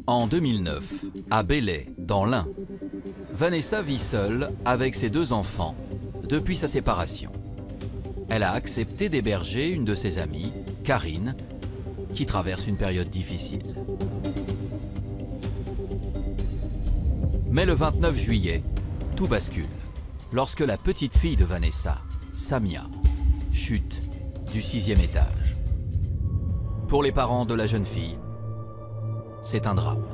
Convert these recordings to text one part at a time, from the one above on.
En 2009, à Belley, dans l'Ain, Vanessa vit seule avec ses 2 enfants depuis sa séparation. Elle a accepté d'héberger une de ses amies, Karine, qui traverse une période difficile. Mais le 29 juillet, tout bascule lorsque la petite fille de Vanessa, Samia, chute du 6e étage. Pour les parents de la jeune fille, c'est un drame.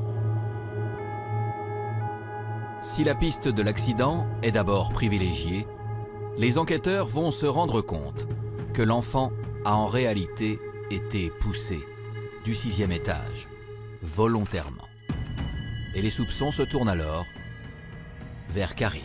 Si la piste de l'accident est d'abord privilégiée, les enquêteurs vont se rendre compte que l'enfant a en réalité été poussé du 6e étage, volontairement. Et les soupçons se tournent alors vers Karine.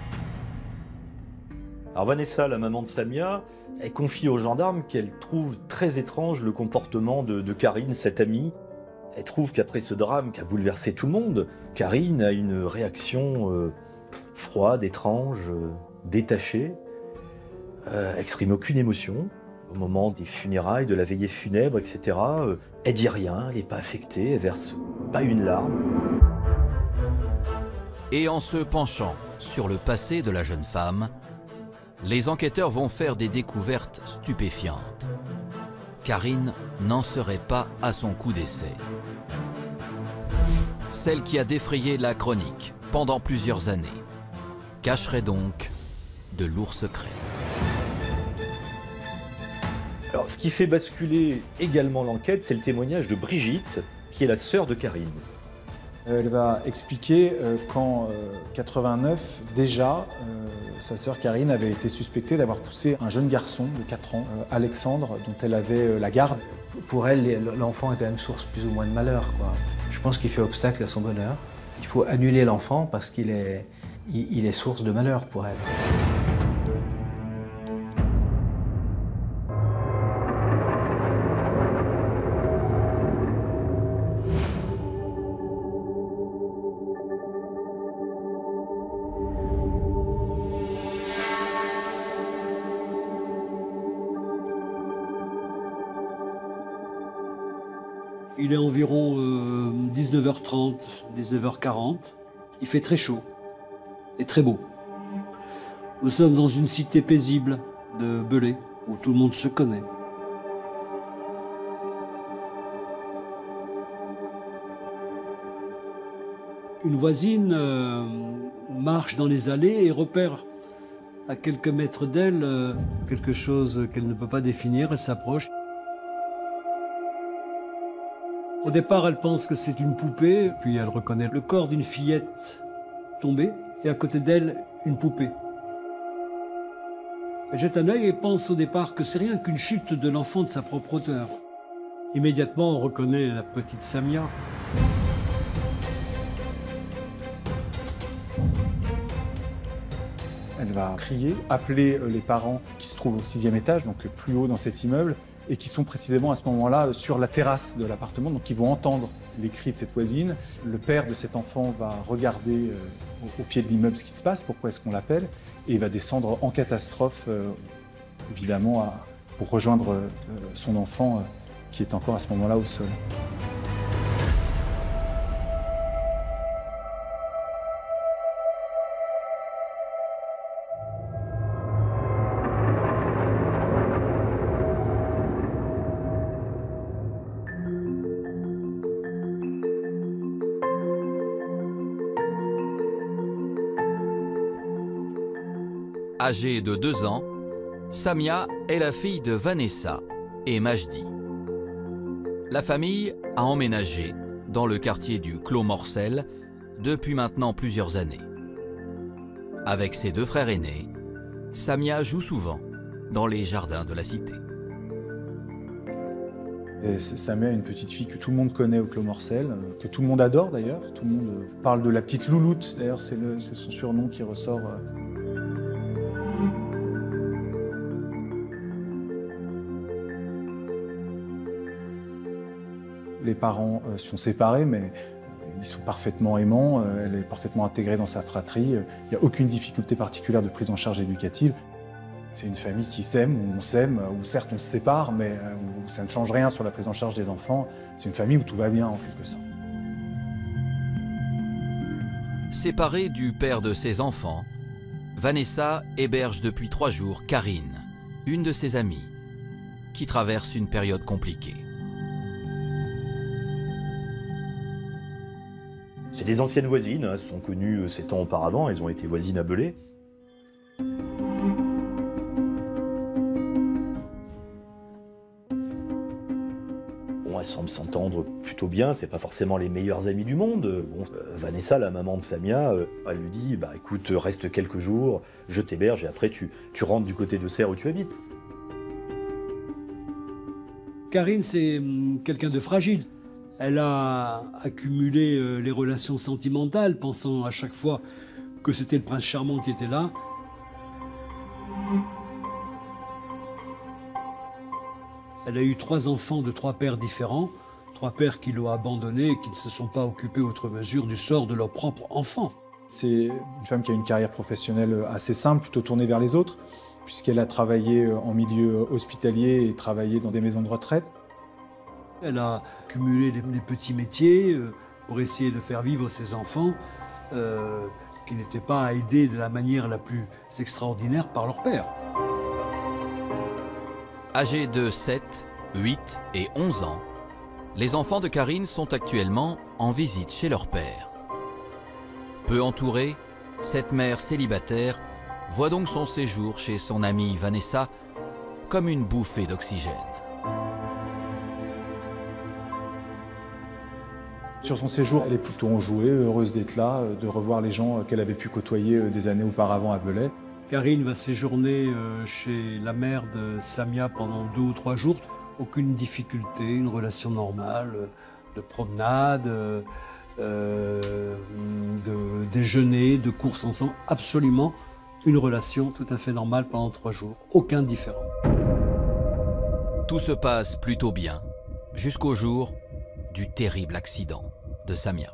Alors Vanessa, la maman de Samia, elle confie aux gendarmes qu'elle trouve très étrange le comportement de Karine, cette amie. Elle trouve qu'après ce drame qui a bouleversé tout le monde, Karine a une réaction froide, étrange, détachée. Elle n'exprime aucune émotion au moment des funérailles, de la veillée funèbre, etc. Elle dit rien, elle n'est pas affectée, elle verse pas une larme. Et en se penchant sur le passé de la jeune femme, les enquêteurs vont faire des découvertes stupéfiantes. Karine n'en serait pas à son coup d'essai. Celle qui a défrayé la chronique pendant plusieurs années cacherait donc de lourds secrets. Alors, ce qui fait basculer également l'enquête, c'est le témoignage de Brigitte, qui est la sœur de Karine. Elle va expliquer qu'en 89, déjà, sa sœur Karine avait été suspectée d'avoir poussé un jeune garçon de 4 ans, Alexandre, dont elle avait la garde. Pour elle, l'enfant est quand même source plus ou moins de malheur, quoi. Je pense qu'il fait obstacle à son bonheur. Il faut annuler l'enfant parce qu'il est, il est source de malheur pour elle. Il est environ 19h30, 19h40. Il fait très chaud et très beau. Nous sommes dans une cité paisible de Belley, où tout le monde se connaît. Une voisine marche dans les allées et repère à quelques mètres d'elle quelque chose qu'elle ne peut pas définir. Elle s'approche. Au départ, elle pense que c'est une poupée, puis elle reconnaît le corps d'une fillette tombée, et à côté d'elle, une poupée. Elle jette un œil et pense au départ que c'est rien qu'une chute de l'enfant de sa propre hauteur. Immédiatement, on reconnaît la petite Samia. Elle va crier, appeler les parents qui se trouvent au 6e étage, donc plus haut dans cet immeuble, et qui sont précisément à ce moment-là sur la terrasse de l'appartement, donc ils vont entendre les cris de cette voisine. Le père de cet enfant va regarder au pied de l'immeuble ce qui se passe, pourquoi est-ce qu'on l'appelle, et il va descendre en catastrophe, évidemment, pour rejoindre son enfant qui est encore à ce moment-là au sol. Âgée de 2 ans, Samia est la fille de Vanessa et Majdi. La famille a emménagé dans le quartier du Clos Morcel depuis maintenant plusieurs années. Avec ses 2 frères aînés, Samia joue souvent dans les jardins de la cité. Samia est une petite fille que tout le monde connaît au Clos Morcel, que tout le monde adore d'ailleurs. Tout le monde parle de la petite louloute, d'ailleurs c'est son surnom qui ressort. Les parents sont séparés, mais ils sont parfaitement aimants, elle est parfaitement intégrée dans sa fratrie, il n'y a aucune difficulté particulière de prise en charge éducative. C'est une famille qui s'aime, où on s'aime, où certes on se sépare, mais où ça ne change rien sur la prise en charge des enfants. C'est une famille où tout va bien en quelque sorte. Séparée du père de ses enfants, Vanessa héberge depuis 3 jours Karine, une de ses amies, qui traverse une période compliquée. C'est des anciennes voisines, elles se sont connues 7 ans auparavant, elles ont été voisines à Belay. Bon, elles semblent s'entendre plutôt bien, c'est pas forcément les meilleures amies du monde. Bon, Vanessa, la maman de Samia, elle lui dit « écoute, reste quelques jours, je t'héberge et après tu rentres du côté de Serres où tu habites. » Karine, c'est quelqu'un de fragile. Elle a accumulé les relations sentimentales, pensant à chaque fois que c'était le prince charmant qui était là. Elle a eu 3 enfants de 3 pères différents, 3 pères qui l'ont abandonnée et qui ne se sont pas occupés outre mesure du sort de leurs propres enfants. C'est une femme qui a une carrière professionnelle assez simple, plutôt tournée vers les autres, puisqu'elle a travaillé en milieu hospitalier et travaillé dans des maisons de retraite. Elle a cumulé les petits métiers pour essayer de faire vivre ses enfants qui n'étaient pas aidés de la manière la plus extraordinaire par leur père. Âgés de 7, 8 et 11 ans, les enfants de Karine sont actuellement en visite chez leur père. Peu entourée, cette mère célibataire voit donc son séjour chez son amie Vanessa comme une bouffée d'oxygène. Sur son séjour, elle est plutôt enjouée, heureuse d'être là, de revoir les gens qu'elle avait pu côtoyer des années auparavant à Belay. Karine va séjourner chez la mère de Samia pendant 2 ou 3 jours. Aucune difficulté, une relation normale, de promenade, de déjeuner, de courses ensemble. Absolument une relation tout à fait normale pendant 3 jours. Aucun différent. Tout se passe plutôt bien, jusqu'au jour du terrible accident de Samia.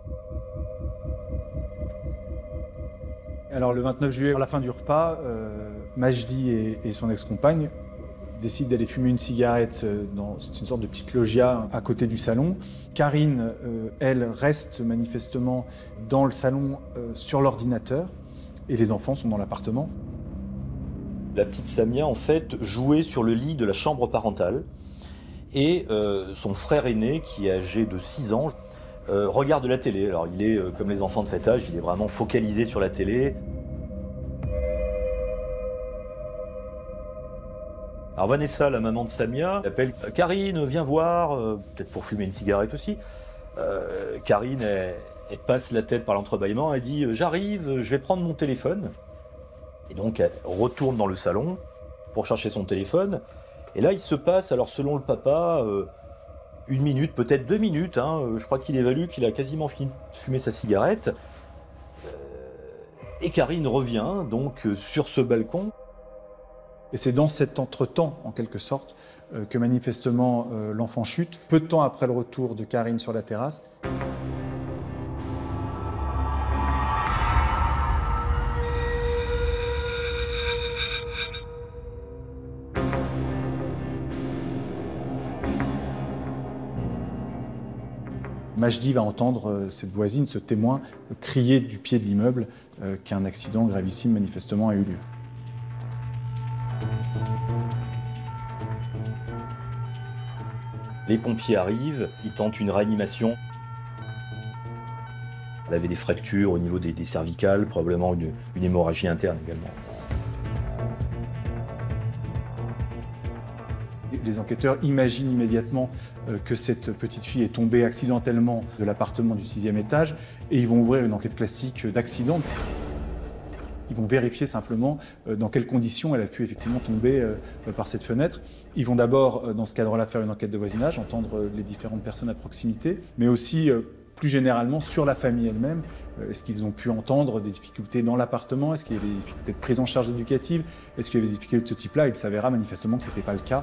Alors le 29 juillet, à la fin du repas, Majdi et son ex-compagne décident d'aller fumer une cigarette dans une sorte de petite loggia à côté du salon. Karine, elle, reste manifestement dans le salon sur l'ordinateur et les enfants sont dans l'appartement. La petite Samia, en fait, jouait sur le lit de la chambre parentale et son frère aîné, qui est âgé de 6 ans, regarde la télé. Alors il est, comme les enfants de cet âge, il est vraiment focalisé sur la télé. Alors Vanessa, la maman de Samia, appelle « Karine, viens voir », peut-être pour fumer une cigarette aussi. Karine, elle passe la tête par l'entrebâillement, elle dit « J'arrive, je vais prendre mon téléphone ». Et donc elle retourne dans le salon pour chercher son téléphone. Et là, il se passe, alors selon le papa, 1 minute, peut-être 2 minutes. Je crois qu'il évalue qu'il a quasiment fini de fumer sa cigarette. Et Karine revient donc sur ce balcon. Et c'est dans cet entretemps, en quelque sorte, que manifestement l'enfant chute, peu de temps après le retour de Karine sur la terrasse. Majdi va entendre cette voisine, ce témoin, crier du pied de l'immeuble qu'un accident gravissime manifestement a eu lieu. Les pompiers arrivent, ils tentent une réanimation. Elle avait des fractures au niveau des cervicales, probablement une hémorragie interne également. Les enquêteurs imaginent immédiatement que cette petite fille est tombée accidentellement de l'appartement du 6e étage et ils vont ouvrir une enquête classique d'accident. Ils vont vérifier simplement dans quelles conditions elle a pu effectivement tomber par cette fenêtre. Ils vont d'abord, dans ce cadre-là, faire une enquête de voisinage, entendre les différentes personnes à proximité, mais aussi, plus généralement, sur la famille elle-même. Est-ce qu'ils ont pu entendre des difficultés dans l'appartement? Est-ce qu'il y avait des difficultés de prise en charge éducative? Est-ce qu'il y avait des difficultés de ce type-là? Il s'avéra manifestement que ce n'était pas le cas.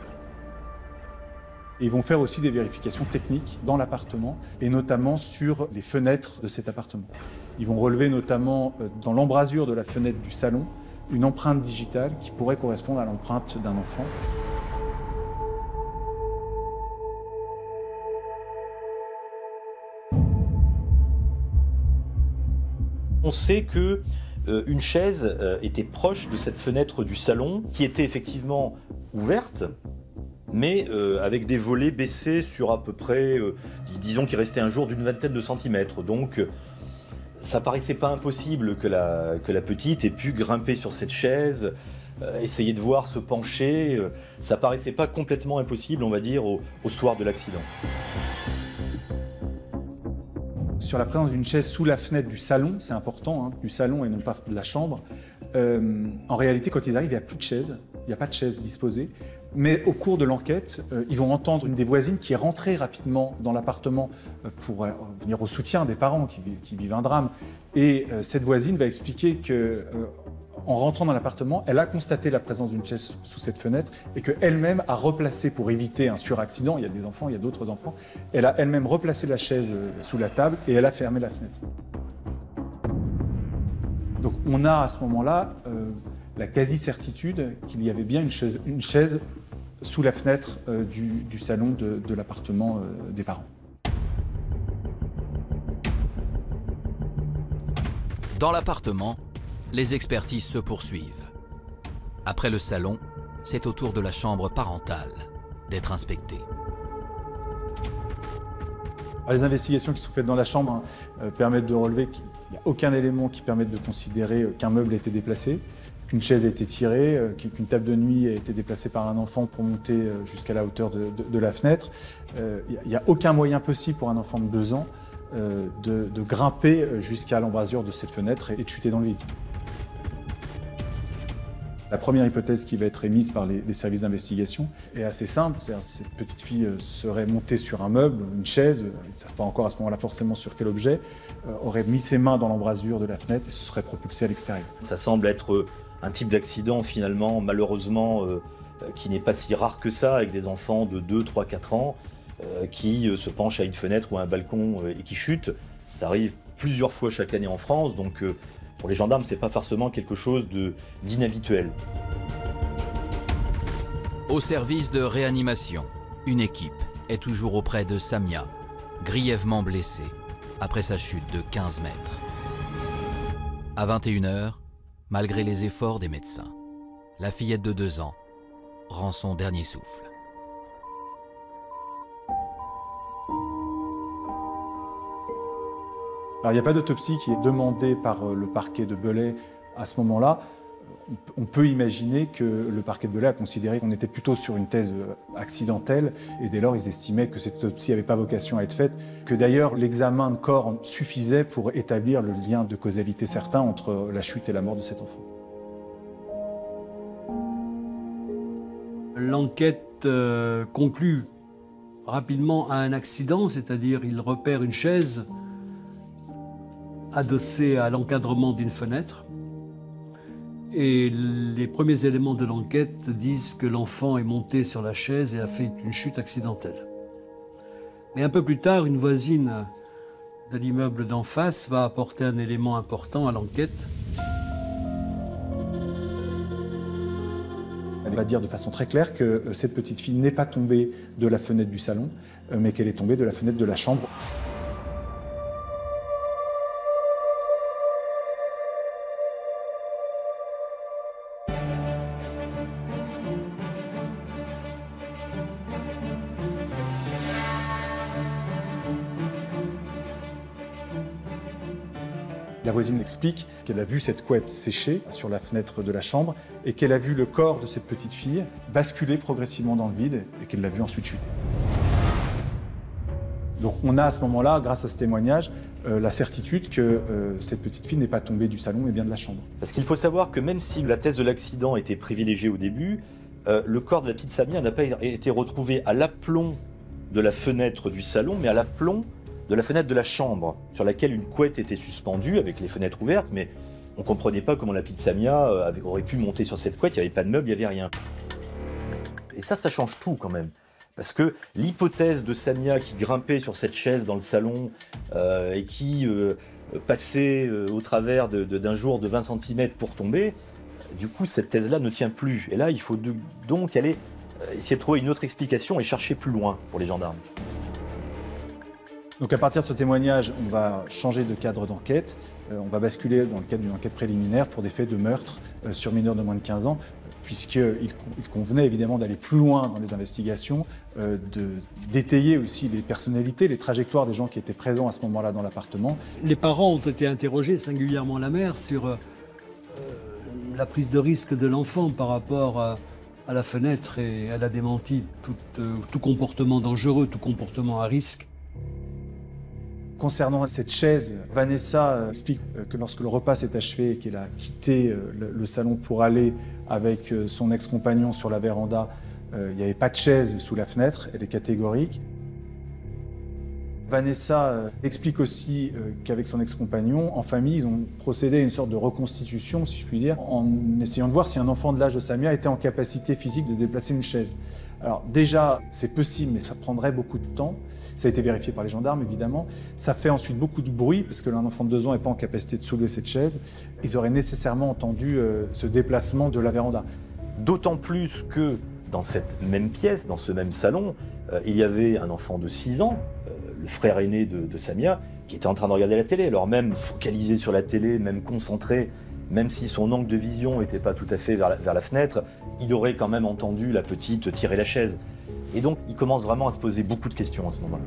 Et ils vont faire aussi des vérifications techniques dans l'appartement, et notamment sur les fenêtres de cet appartement. Ils vont relever notamment dans l'embrasure de la fenêtre du salon une empreinte digitale qui pourrait correspondre à l'empreinte d'un enfant. On sait que une chaise était proche de cette fenêtre du salon, qui était effectivement ouverte, mais avec des volets baissés sur à peu près, disons qu'il restait un jour d'une vingtaine de centimètres. Donc ça paraissait pas impossible que la petite ait pu grimper sur cette chaise, essayer de voir, se pencher. Ça paraissait pas complètement impossible, on va dire, au soir de l'accident. Sur la présence d'une chaise sous la fenêtre du salon, c'est important, hein, du salon et non pas de la chambre. En réalité, quand ils arrivent, il n'y a plus de chaise, il n'y a pas de chaise disposée. Mais au cours de l'enquête, ils vont entendre une des voisines qui est rentrée rapidement dans l'appartement pour venir au soutien des parents qui vivent un drame. Et cette voisine va expliquer que, en rentrant dans l'appartement, elle a constaté la présence d'une chaise sous cette fenêtre et qu'elle-même a replacé, pour éviter un suraccident, il y a des enfants, il y a d'autres enfants, elle a elle-même replacé la chaise sous la table et elle a fermé la fenêtre. Donc on a à ce moment-là la quasi-certitude qu'il y avait bien une chaise sous la fenêtre du salon de l'appartement des parents. Dans l'appartement, les expertises se poursuivent. Après le salon, c'est au tour de la chambre parentale d'être inspectée. Les investigations qui sont faites dans la chambre permettent de relever qu'il n'y a aucun élément qui permette de considérer qu'un meuble a été déplacé, qu'une chaise a été tirée, qu'une table de nuit a été déplacée par un enfant pour monter jusqu'à la hauteur de la fenêtre. Il n'y a aucun moyen possible pour un enfant de 2 ans de grimper jusqu'à l'embrasure de cette fenêtre et de chuter dans le vide. La première hypothèse qui va être émise par les services d'investigation est assez simple, c'est-à-dire que cette petite fille serait montée sur un meuble, une chaise, ils ne savent pas encore à ce moment-là forcément sur quel objet, aurait mis ses mains dans l'embrasure de la fenêtre et se serait propulsée à l'extérieur. Ça semble être un type d'accident finalement, malheureusement, qui n'est pas si rare que ça, avec des enfants de 2, 3, 4 ans qui se penchent à une fenêtre ou à un balcon et qui chutent. Ça arrive plusieurs fois chaque année en France, donc pour les gendarmes, c'est pas forcément quelque chose d'inhabituel. Au service de réanimation, une équipe est toujours auprès de Samia, grièvement blessée, après sa chute de 15 mètres. À 21h, malgré les efforts des médecins, la fillette de 2 ans rend son dernier souffle. Alors, il n'y a pas d'autopsie qui est demandée par le parquet de Belley à ce moment-là. On peut imaginer que le parquet de Belley a considéré qu'on était plutôt sur une thèse accidentelle et dès lors ils estimaient que cette autopsie n'avait pas vocation à être faite, que d'ailleurs l'examen de corps suffisait pour établir le lien de causalité certain entre la chute et la mort de cet enfant. L'enquête conclut rapidement à un accident, c'est-à-dire il repère une chaise adossée à l'encadrement d'une fenêtre. Et les premiers éléments de l'enquête disent que l'enfant est monté sur la chaise et a fait une chute accidentelle. Mais un peu plus tard, une voisine de l'immeuble d'en face va apporter un élément important à l'enquête. Elle va dire de façon très claire que cette petite fille n'est pas tombée de la fenêtre du salon, mais qu'elle est tombée de la fenêtre de la chambre. La voisine explique qu'elle a vu cette couette sécher sur la fenêtre de la chambre et qu'elle a vu le corps de cette petite fille basculer progressivement dans le vide et qu'elle l'a vu ensuite chuter. Donc on a à ce moment-là, grâce à ce témoignage, la certitude que cette petite fille n'est pas tombée du salon mais bien de la chambre. Parce qu'il faut savoir que même si la thèse de l'accident était privilégiée au début, le corps de la petite Samia n'a pas été retrouvé à l'aplomb de la fenêtre du salon, mais à l'aplomb de la fenêtre de la chambre, sur laquelle une couette était suspendue avec les fenêtres ouvertes, mais on ne comprenait pas comment la petite Samia aurait pu monter sur cette couette, il n'y avait pas de meuble, il n'y avait rien. Et ça change tout quand même. Parce que l'hypothèse de Samia qui grimpait sur cette chaise dans le salon et qui passait au travers d'un jour de 20 cm pour tomber, du coup cette thèse-là ne tient plus. Et là il faut donc aller essayer de trouver une autre explication et chercher plus loin pour les gendarmes. Donc à partir de ce témoignage, on va changer de cadre d'enquête, on va basculer dans le cadre d'une enquête préliminaire pour des faits de meurtre sur mineurs de moins de 15 ans, puisqu'il convenait évidemment d'aller plus loin dans les investigations, d'étayer aussi les personnalités, les trajectoires des gens qui étaient présents à ce moment-là dans l'appartement. Les parents ont été interrogés, singulièrement la mère, sur la prise de risque de l'enfant par rapport à la fenêtre, et elle a démenti tout comportement dangereux, tout comportement à risque. Concernant cette chaise, Vanessa explique que lorsque le repas s'est achevé et qu'elle a quitté le salon pour aller avec son ex-compagnon sur la véranda, il n'y avait pas de chaise sous la fenêtre, elle est catégorique. Vanessa explique aussi qu'avec son ex-compagnon, en famille, ils ont procédé à une sorte de reconstitution, si je puis dire, en essayant de voir si un enfant de l'âge de Samia était en capacité physique de déplacer une chaise. Alors déjà, c'est possible, mais ça prendrait beaucoup de temps. Ça a été vérifié par les gendarmes, évidemment. Ça fait ensuite beaucoup de bruit, parce que un enfant de 2 ans n'est pas en capacité de soulever cette chaise. Ils auraient nécessairement entendu ce déplacement de la véranda. D'autant plus que dans cette même pièce, dans ce même salon, il y avait un enfant de 6 ans, le frère aîné de Samia, qui était en train de regarder la télé. Alors même focalisé sur la télé, même concentré, même si son angle de vision n'était pas tout à fait vers la fenêtre, il aurait quand même entendu la petite tirer la chaise. Et donc, il commence vraiment à se poser beaucoup de questions à ce moment-là.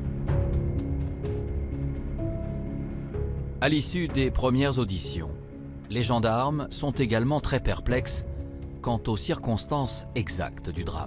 À l'issue des premières auditions, les gendarmes sont également très perplexes quant aux circonstances exactes du drame.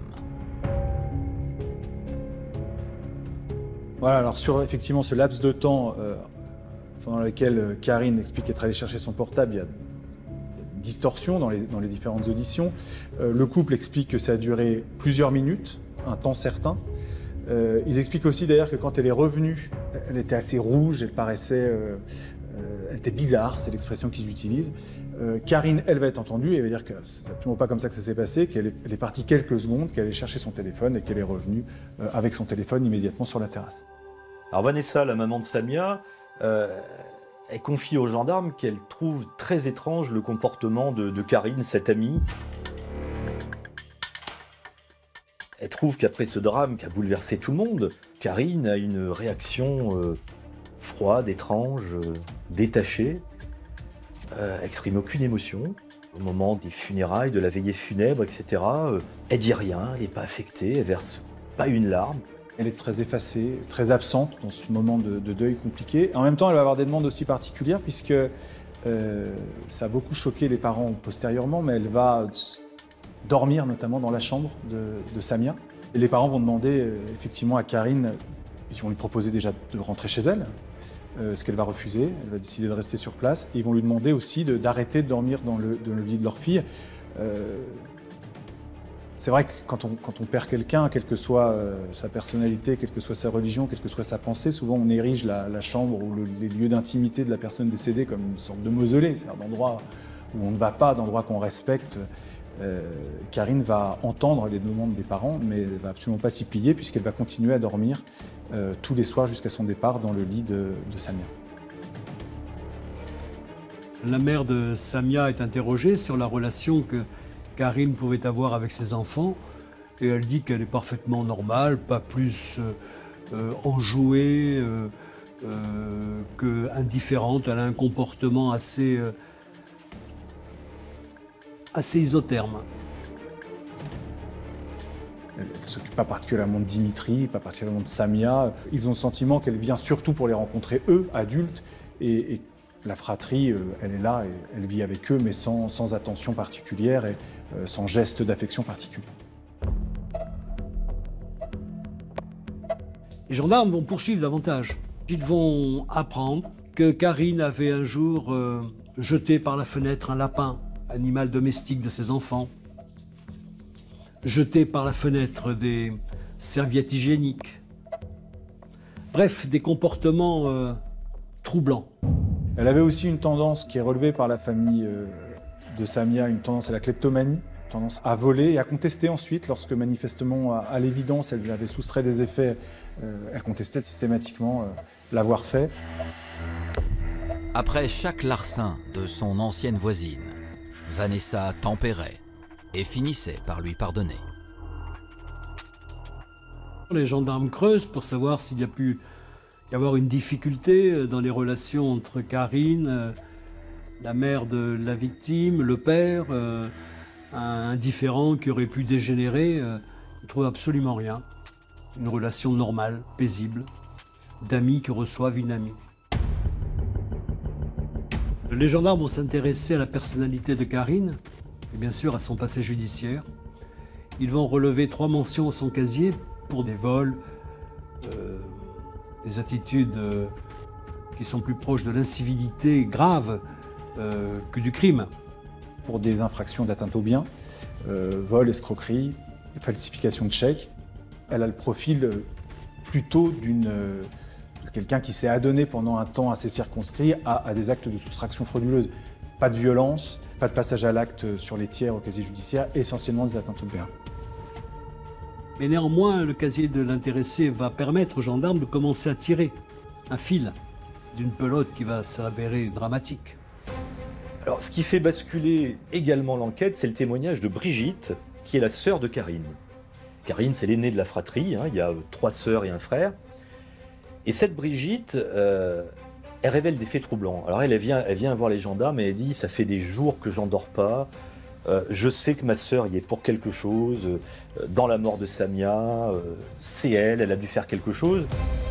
Voilà, alors sur effectivement ce laps de temps pendant lequel Karine explique être allée chercher son portable, il y a distorsion dans les différentes auditions. Le couple explique que ça a duré plusieurs minutes, un temps certain. Ils expliquent aussi d'ailleurs que quand elle est revenue, elle était assez rouge, elle paraissait... elle était bizarre, c'est l'expression qu'ils utilisent. Karine, elle va être entendue et elle va dire que c'est absolument pas comme ça que ça s'est passé, qu'elle est partie quelques secondes, qu'elle est chercher son téléphone et qu'elle est revenue avec son téléphone immédiatement sur la terrasse. Alors Vanessa, la maman de Samia, elle confie aux gendarmes qu'elle trouve très étrange le comportement de Karine, cette amie. Elle trouve qu'après ce drame qui a bouleversé tout le monde, Karine a une réaction froide, étrange, détachée. Elle n'exprime aucune émotion. Au moment des funérailles, de la veillée funèbre, etc., elle dit rien, elle n'est pas affectée, elle verse pas une larme. Elle est très effacée, très absente dans ce moment de deuil compliqué. En même temps, elle va avoir des demandes aussi particulières puisque ça a beaucoup choqué les parents postérieurement, mais elle va dormir notamment dans la chambre de Samia. Et les parents vont demander effectivement à Karine, ils vont lui proposer déjà de rentrer chez elle, ce qu'elle va refuser, elle va décider de rester sur place. Et ils vont lui demander aussi d'arrêter de dormir dans le lit de leur fille. C'est vrai que quand on perd quelqu'un, quelle que soit sa personnalité, quelle que soit sa religion, quelle que soit sa pensée, souvent on érige la chambre ou les lieux d'intimité de la personne décédée comme une sorte de mausolée, c'est-à-dire d'endroit où on ne va pas, d'endroit qu'on respecte. Karine va entendre les demandes des parents, mais elle ne va absolument pas s'y plier puisqu'elle va continuer à dormir tous les soirs jusqu'à son départ dans le lit de Samia. La mère de Samia est interrogée sur la relation que Karine pouvait avoir avec ses enfants et elle dit qu'elle est parfaitement normale, pas plus enjouée que indifférente. Elle a un comportement assez isotherme. Elle ne s'occupe pas particulièrement de Dimitri, pas particulièrement de Samia. Ils ont le sentiment qu'elle vient surtout pour les rencontrer, eux, adultes, et la fratrie, elle est là, et elle vit avec eux, mais sans attention particulière et sans geste d'affection particulier. Les gendarmes vont poursuivre davantage. Ils vont apprendre que Karine avait un jour jeté par la fenêtre un lapin, animal domestique de ses enfants, jeté par la fenêtre des serviettes hygiéniques. Bref, des comportements troublants. Elle avait aussi une tendance qui est relevée par la famille de Samia, une tendance à la kleptomanie, une tendance à voler et à contester ensuite lorsque manifestement, à l'évidence, elle avait soustrait des effets, elle contestait systématiquement l'avoir fait. Après chaque larcin de son ancienne voisine, Vanessa tempérait et finissait par lui pardonner. Les gendarmes creusent pour savoir s'il y a pu y avoir une difficulté dans les relations entre Karine, la mère de la victime, le père, un différend qui aurait pu dégénérer. On ne trouve absolument rien. Une relation normale, paisible, d'amis qui reçoivent une amie. Les gendarmes vont s'intéresser à la personnalité de Karine et bien sûr à son passé judiciaire. Ils vont relever 3 mentions à son casier pour des vols, des attitudes qui sont plus proches de l'incivilité grave que du crime. Pour des infractions d'atteinte aux biens, vol, escroquerie, falsification de chèques, elle a le profil plutôt de quelqu'un qui s'est adonné pendant un temps assez circonscrit à des actes de soustraction frauduleuse. Pas de violence, pas de passage à l'acte sur les tiers au casier judiciaire, essentiellement des atteintes aux biens. Mais néanmoins, le casier de l'intéressé va permettre aux gendarmes de commencer à tirer un fil d'une pelote qui va s'avérer dramatique. Alors, ce qui fait basculer également l'enquête, c'est le témoignage de Brigitte, qui est la sœur de Karine. Karine, c'est l'aînée de la fratrie, hein, il y a 3 sœurs et un frère. Et cette Brigitte, elle révèle des faits troublants. Alors elle vient voir les gendarmes et elle dit « ça fait des jours que j'en dors pas, je sais que ma sœur y est pour quelque chose, dans la mort de Samia, c'est elle a dû faire quelque chose ».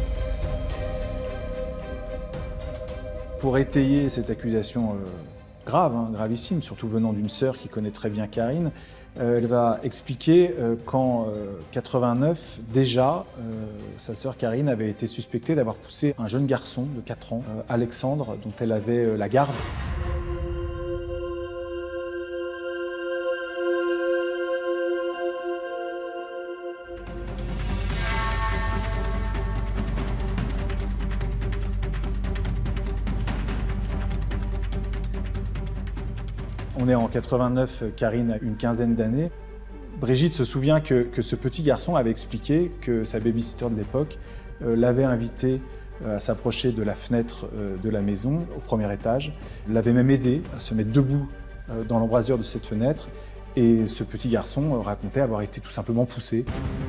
Pour étayer cette accusation grave, hein, gravissime, surtout venant d'une sœur qui connaît très bien Karine, elle va expliquer qu'en 89, déjà, sa sœur Karine avait été suspectée d'avoir poussé un jeune garçon de 4 ans, Alexandre, dont elle avait la garde. On est en 89, Karine a une quinzaine d'années. Brigitte se souvient que ce petit garçon avait expliqué que sa babysitter de l'époque l'avait invité à s'approcher de la fenêtre de la maison au premier étage, l'avait même aidé à se mettre debout dans l'embrasure de cette fenêtre et ce petit garçon racontait avoir été tout simplement poussé.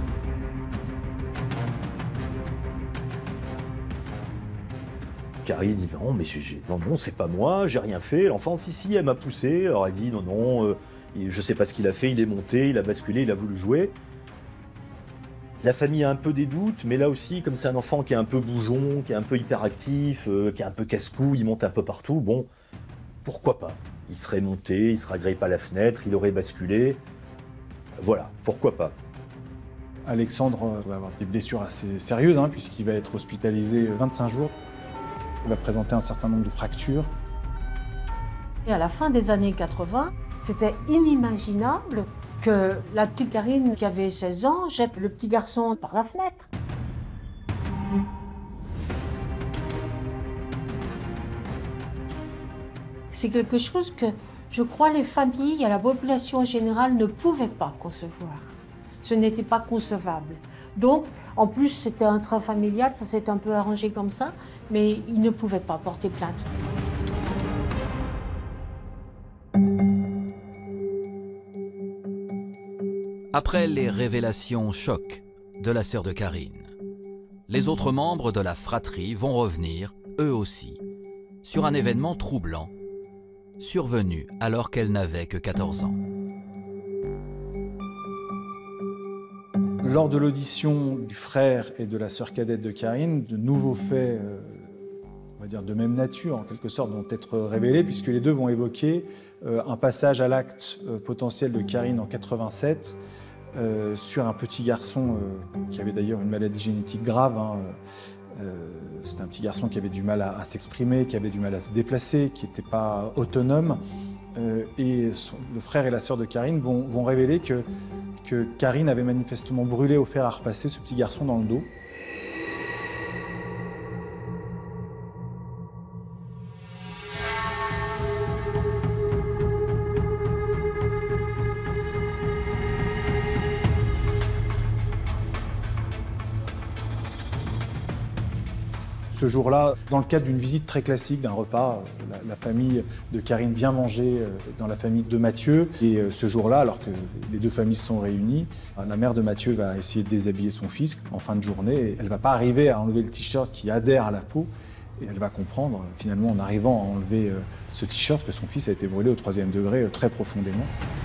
Karine dit non, mais non, c'est pas moi, j'ai rien fait. L'enfant, si, elle m'a poussé. Alors elle dit non, je sais pas ce qu'il a fait, il est monté, il a basculé, il a voulu jouer. La famille a un peu des doutes, mais là aussi, comme c'est un enfant qui est un peu bougeon, qui est un peu hyperactif, qui est un peu casse-cou, il monte un peu partout, bon, pourquoi pas? Il serait monté, il serait grimpé à la fenêtre, il aurait basculé. Voilà, pourquoi pas? Alexandre va avoir des blessures assez sérieuses, hein, puisqu'il va être hospitalisé 25 jours. Il va présenter un certain nombre de fractures. Et à la fin des années 80, c'était inimaginable que la petite Karine, qui avait 16 ans, jette le petit garçon par la fenêtre. C'est quelque chose que, je crois, les familles et la population en général ne pouvaient pas concevoir. Ce n'était pas concevable. Donc, en plus, c'était un train familial, ça s'est un peu arrangé comme ça, mais ils ne pouvaient pas porter plainte. Après les révélations choc de la sœur de Karine, les autres membres de la fratrie vont revenir, eux aussi, sur un événement troublant, survenu alors qu'elle n'avait que 14 ans. Lors de l'audition du frère et de la sœur cadette de Karine, de nouveaux faits, on va dire de même nature en quelque sorte, vont être révélés puisque les deux vont évoquer un passage à l'acte potentiel de Karine en 87 sur un petit garçon qui avait d'ailleurs une maladie génétique grave. C'était un petit garçon qui avait du mal à s'exprimer, qui avait du mal à se déplacer, qui n'était pas autonome. Et le frère et la sœur de Karine vont révéler que Karine avait manifestement brûlé au fer à repasser ce petit garçon dans le dos. Ce jour-là, dans le cadre d'une visite très classique, d'un repas, la famille de Karine vient manger dans la famille de Mathieu. Et ce jour-là, alors que les deux familles sont réunies, la mère de Mathieu va essayer de déshabiller son fils en fin de journée. Et elle ne va pas arriver à enlever le t-shirt qui adhère à la peau. Et elle va comprendre, finalement, en arrivant à enlever ce t-shirt, que son fils a été brûlé au 3e degré très profondément.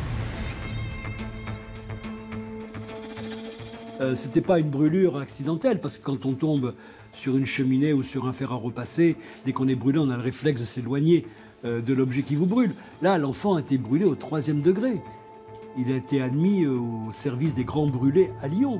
C'était pas une brûlure accidentelle, parce que quand on tombe sur une cheminée ou sur un fer à repasser, dès qu'on est brûlé, on a le réflexe de s'éloigner de l'objet qui vous brûle. Là, l'enfant a été brûlé au 3e degré. Il a été admis au service des grands brûlés à Lyon.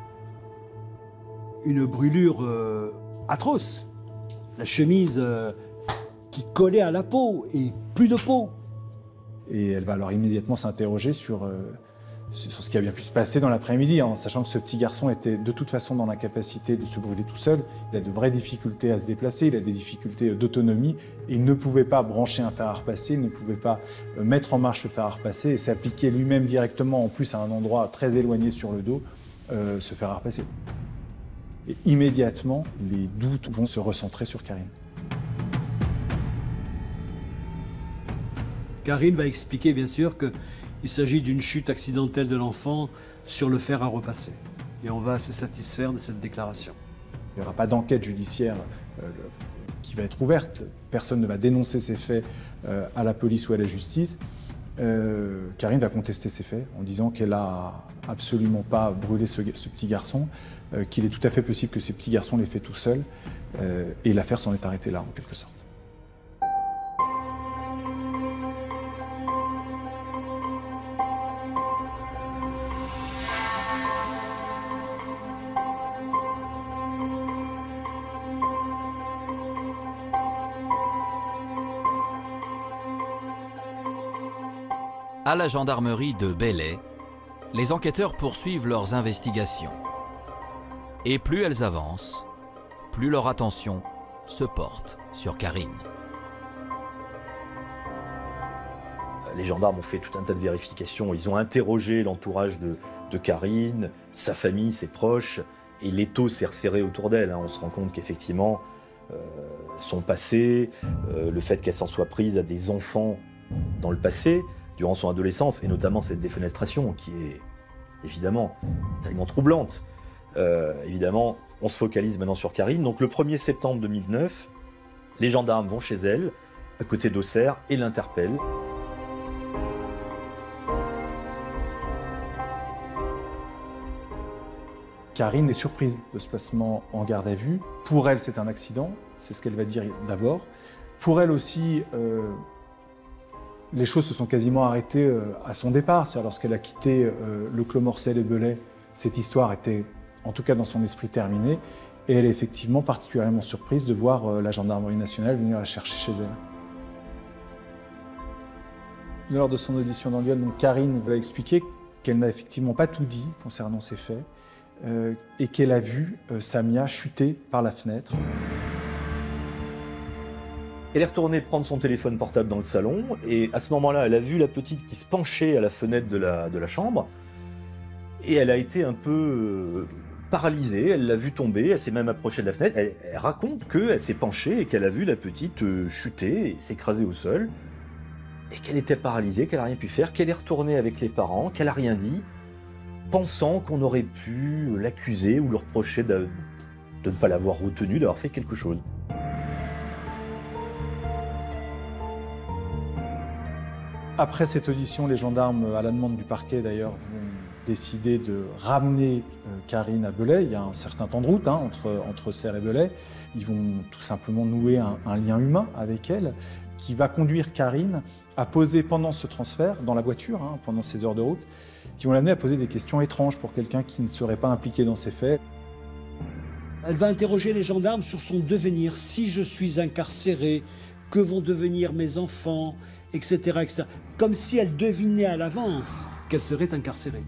Une brûlure atroce. La chemise qui collait à la peau et plus de peau. Et elle va alors immédiatement s'interroger sur ce qui a bien pu se passer dans l'après-midi, en sachant que ce petit garçon était de toute façon dans l'incapacité de se brûler tout seul. Il a de vraies difficultés à se déplacer, il a des difficultés d'autonomie. Il ne pouvait pas brancher un fer à repasser, il ne pouvait pas mettre en marche le fer à repasser et s'appliquer lui-même directement, en plus à un endroit très éloigné sur le dos, ce fer à repasser. Et immédiatement, les doutes vont se recentrer sur Karine. Karine va expliquer bien sûr qu'il s'agit d'une chute accidentelle de l'enfant sur le fer à repasser. Et on va se satisfaire de cette déclaration. Il n'y aura pas d'enquête judiciaire qui va être ouverte. Personne ne va dénoncer ces faits à la police ou à la justice. Karine va contester ces faits en disant qu'elle n'a absolument pas brûlé ce petit garçon, qu'il est tout à fait possible que ce petit garçon l'ait fait tout seul. Et l'affaire s'en est arrêtée là, en quelque sorte. À la gendarmerie de Belley, les enquêteurs poursuivent leurs investigations. Et plus elles avancent, plus leur attention se porte sur Karine. Les gendarmes ont fait tout un tas de vérifications. Ils ont interrogé l'entourage de Karine, sa famille, ses proches, et l'étau s'est resserré autour d'elle. On se rend compte qu'effectivement, son passé, le fait qu'elle s'en soit prise à des enfants dans le passé, durant son adolescence, et notamment cette défenestration qui est évidemment tellement troublante. Évidemment, on se focalise maintenant sur Karine. Donc le 1er septembre 2009, les gendarmes vont chez elle, à côté d'Auxerre, et l'interpellent. Karine est surprise de ce placement en garde à vue. Pour elle, c'est un accident, c'est ce qu'elle va dire d'abord. Pour elle aussi, les choses se sont quasiment arrêtées à son départ. C'est-à-dire lorsqu'elle a quitté le Clos Morcel et Belley, cette histoire était, en tout cas dans son esprit, terminée. Et elle est effectivement particulièrement surprise de voir la gendarmerie nationale venir la chercher chez elle. Lors de son audition dans Lyon, Karine va expliquer qu'elle n'a effectivement pas tout dit concernant ces faits et qu'elle a vu Samia chuter par la fenêtre. Elle est retournée prendre son téléphone portable dans le salon, et à ce moment-là, elle a vu la petite qui se penchait à la fenêtre de la chambre, et elle a été un peu paralysée, elle l'a vue tomber, elle s'est même approchée de la fenêtre. Elle raconte qu'elle s'est penchée et qu'elle a vu la petite chuter et s'écraser au sol, et qu'elle était paralysée, qu'elle n'a rien pu faire, qu'elle est retournée avec les parents, qu'elle n'a rien dit, pensant qu'on aurait pu l'accuser ou le reprocher de ne pas l'avoir retenue, d'avoir fait quelque chose. Après cette audition, les gendarmes, à la demande du parquet d'ailleurs, vont décider de ramener Karine à Belley. Il y a un certain temps de route entre Auxerre et Belley. Ils vont tout simplement nouer un lien humain avec elle qui va conduire Karine à poser pendant ce transfert, dans la voiture, pendant ces heures de route, qui vont l'amener à poser des questions étranges pour quelqu'un qui ne serait pas impliqué dans ces faits. Elle va interroger les gendarmes sur son devenir. Si je suis incarcérée, que vont devenir mes enfants, etc., etc. Comme si elle devinait à l'avance qu'elle serait incarcérée.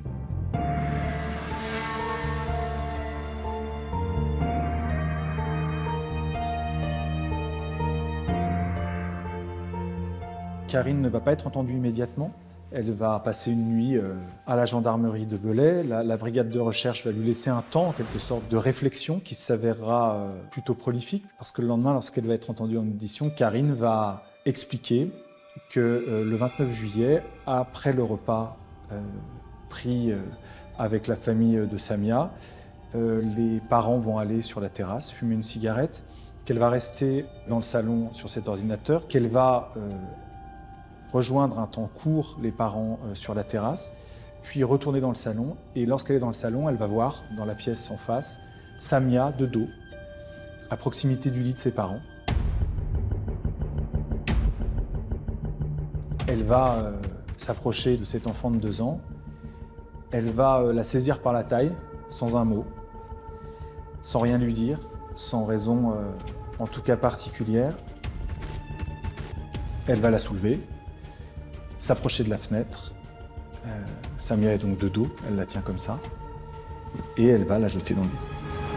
Karine ne va pas être entendue immédiatement. Elle va passer une nuit à la gendarmerie de Belay. La brigade de recherche va lui laisser un temps, en quelque sorte, de réflexion qui s'avérera plutôt prolifique. Parce que le lendemain, lorsqu'elle va être entendue en audition, Karine va expliquer que le 29 juillet, après le repas pris avec la famille de Samia, les parents vont aller sur la terrasse, fumer une cigarette, qu'elle va rester dans le salon sur cet ordinateur, qu'elle va rejoindre un temps court les parents sur la terrasse, puis retourner dans le salon. Et lorsqu'elle est dans le salon, elle va voir, dans la pièce en face, Samia de dos, à proximité du lit de ses parents. Elle va s'approcher de cet enfant de 2 ans. Elle va la saisir par la taille, sans un mot, sans rien lui dire, sans raison en tout cas particulière. Elle va la soulever, s'approcher de la fenêtre. Samia est donc de dos, elle la tient comme ça, et elle va la jeter dans le lit.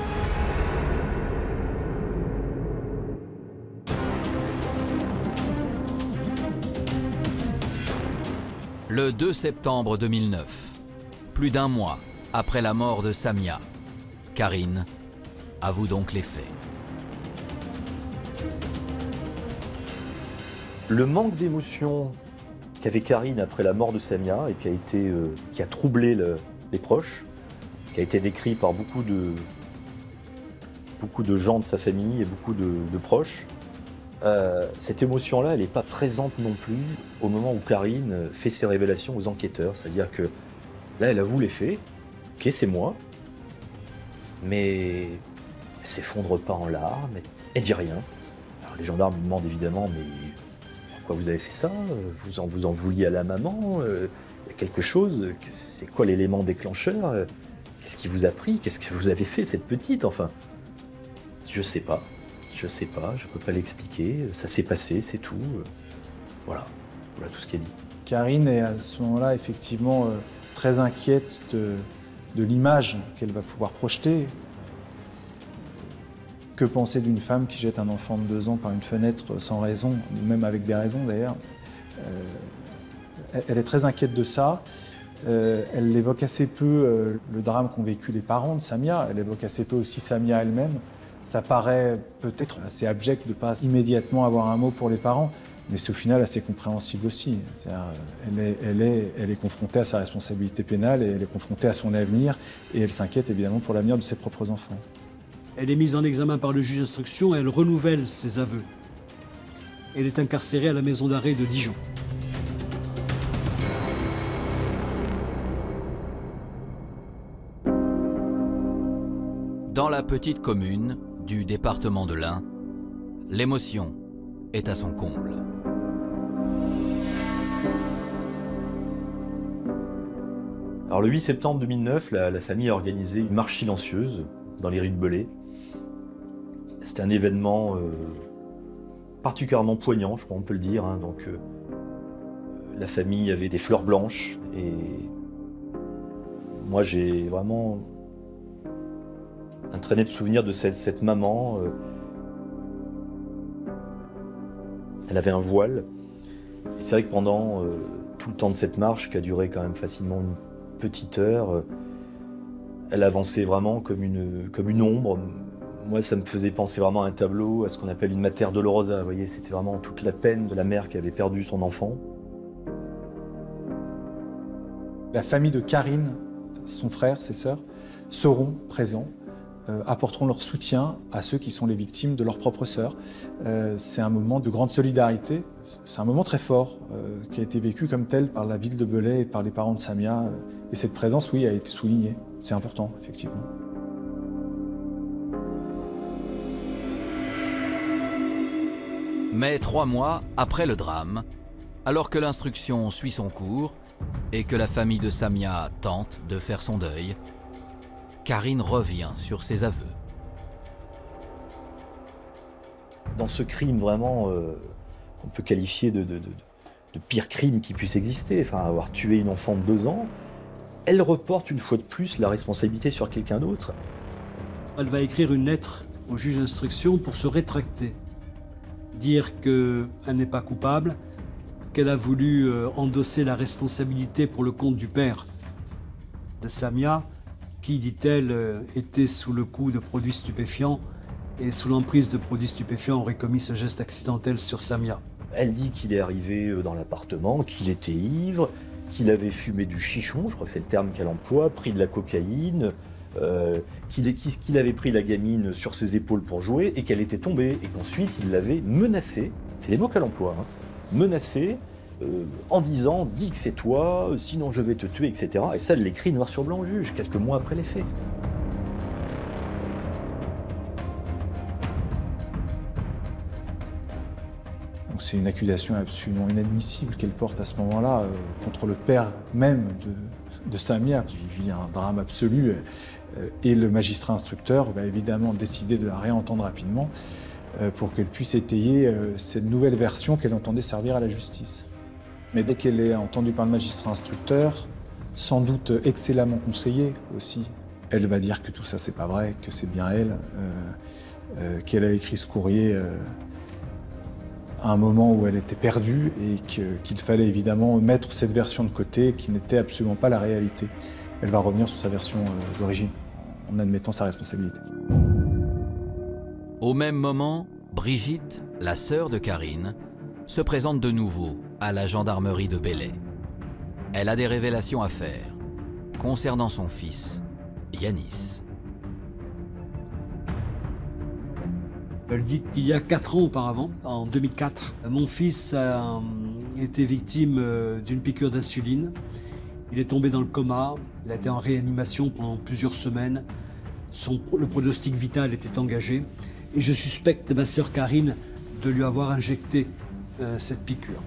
Le 2 septembre 2009, plus d'1 mois après la mort de Samia, Karine avoue donc les faits. Le manque d'émotion qu'avait Karine après la mort de Samia et qui a troublé les proches, qui a été décrit par beaucoup de gens de sa famille et beaucoup de proches, cette émotion-là, elle n'est pas présente non plus au moment où Karine fait ses révélations aux enquêteurs. C'est-à-dire que là, elle avoue les faits, ok, c'est moi, mais elle s'effondre pas en larmes, elle dit rien. Alors les gendarmes lui demandent évidemment, mais pourquoi vous avez fait ça? Vous en vouliez à la maman? Il y a quelque chose? C'est quoi l'élément déclencheur? Qu'est-ce qui vous a pris? Qu'est-ce que vous avez fait, cette petite? Enfin, je sais pas, je peux pas l'expliquer. Ça s'est passé, c'est tout. Voilà tout ce qu'elle dit. Karine est à ce moment-là effectivement très inquiète de l'image qu'elle va pouvoir projeter. Que penser d'une femme qui jette un enfant de 2 ans par une fenêtre sans raison, même avec des raisons d'ailleurs? Elle est très inquiète de ça. Elle évoque assez peu le drame qu'ont vécu les parents de Samia. Elle évoque assez peu aussi Samia elle-même. Ça paraît peut-être assez abject de ne pas immédiatement avoir un mot pour les parents, mais c'est au final assez compréhensible aussi. Elle est confrontée à sa responsabilité pénale et elle est confrontée à son avenir et elle s'inquiète évidemment pour l'avenir de ses propres enfants. Elle est mise en examen par le juge d'instruction et elle renouvelle ses aveux. Elle est incarcérée à la maison d'arrêt de Dijon. Dans la petite commune du département de l'Ain, l'émotion est à son comble. Alors le 8 septembre 2009, la famille a organisé une marche silencieuse dans les rues de Belay. C'était un événement particulièrement poignant, je crois on peut le dire. Donc, la famille avait des fleurs blanches et moi j'ai vraiment un très net souvenir de cette maman. Elle avait un voile. Et c'est vrai que pendant tout le temps de cette marche, qui a duré quand même facilement une petite heure, elle avançait vraiment comme une ombre. Moi, ça me faisait penser vraiment à un tableau, à ce qu'on appelle une Mater Dolorosa. Vous voyez, c'était vraiment toute la peine de la mère qui avait perdu son enfant. La famille de Karine, son frère, ses sœurs, seront présents, apporteront leur soutien à ceux qui sont les victimes de leurs propres sœurs. C'est un moment de grande solidarité. C'est un moment très fort qui a été vécu comme tel par la ville de Belay et par les parents de Samia. Et cette présence, oui, a été soulignée. C'est important, effectivement. Mais 3 mois après le drame, alors que l'instruction suit son cours et que la famille de Samia tente de faire son deuil, Karine revient sur ses aveux. Dans ce crime vraiment qu'on peut qualifier de pire crime qui puisse exister, enfin avoir tué une enfant de 2 ans, elle reporte une fois de plus la responsabilité sur quelqu'un d'autre. Elle va écrire une lettre au juge d'instruction pour se rétracter. Dire qu'elle n'est pas coupable, qu'elle a voulu endosser la responsabilité pour le compte du père de Samia, qui, dit-elle, était sous le coup de produits stupéfiants et sous l'emprise de produits stupéfiants aurait commis ce geste accidentel sur Samia. Elle dit qu'il est arrivé dans l'appartement, qu'il était ivre, qu'il avait fumé du chichon, je crois que c'est le terme qu'elle emploie, pris de la cocaïne, qu'il avait pris la gamine sur ses épaules pour jouer et qu'elle était tombée et qu'ensuite il l'avait menacée, c'est les mots qu'elle emploie, hein, menacée en disant « dis que c'est toi, sinon je vais te tuer », etc. Et ça, elle l'écrit noir sur blanc au juge, quelques mois après les faits. C'est une accusation absolument inadmissible qu'elle porte à ce moment-là contre le père même de Samia, qui vit un drame absolu. Et le magistrat instructeur va évidemment décider de la réentendre rapidement pour qu'elle puisse étayer cette nouvelle version qu'elle entendait servir à la justice. Mais dès qu'elle est entendue par le magistrat instructeur, sans doute excellemment conseillée aussi, elle va dire que tout ça c'est pas vrai, que c'est bien elle, qu'elle a écrit ce courrier à un moment où elle était perdue et qu'il fallait évidemment mettre cette version de côté qui n'était absolument pas la réalité. Elle va revenir sur sa version d'origine en admettant sa responsabilité. Au même moment, Brigitte, la sœur de Karine, se présente de nouveau à la gendarmerie de Belley. Elle a des révélations à faire concernant son fils, Yanis. Elle dit qu'il y a 4 ans auparavant, en 2004, mon fils a été victime d'une piqûre d'insuline. Il est tombé dans le coma, il a été en réanimation pendant plusieurs semaines. Le pronostic vital était engagé et je suspecte ma sœur Karine de lui avoir injecté cette piqûre.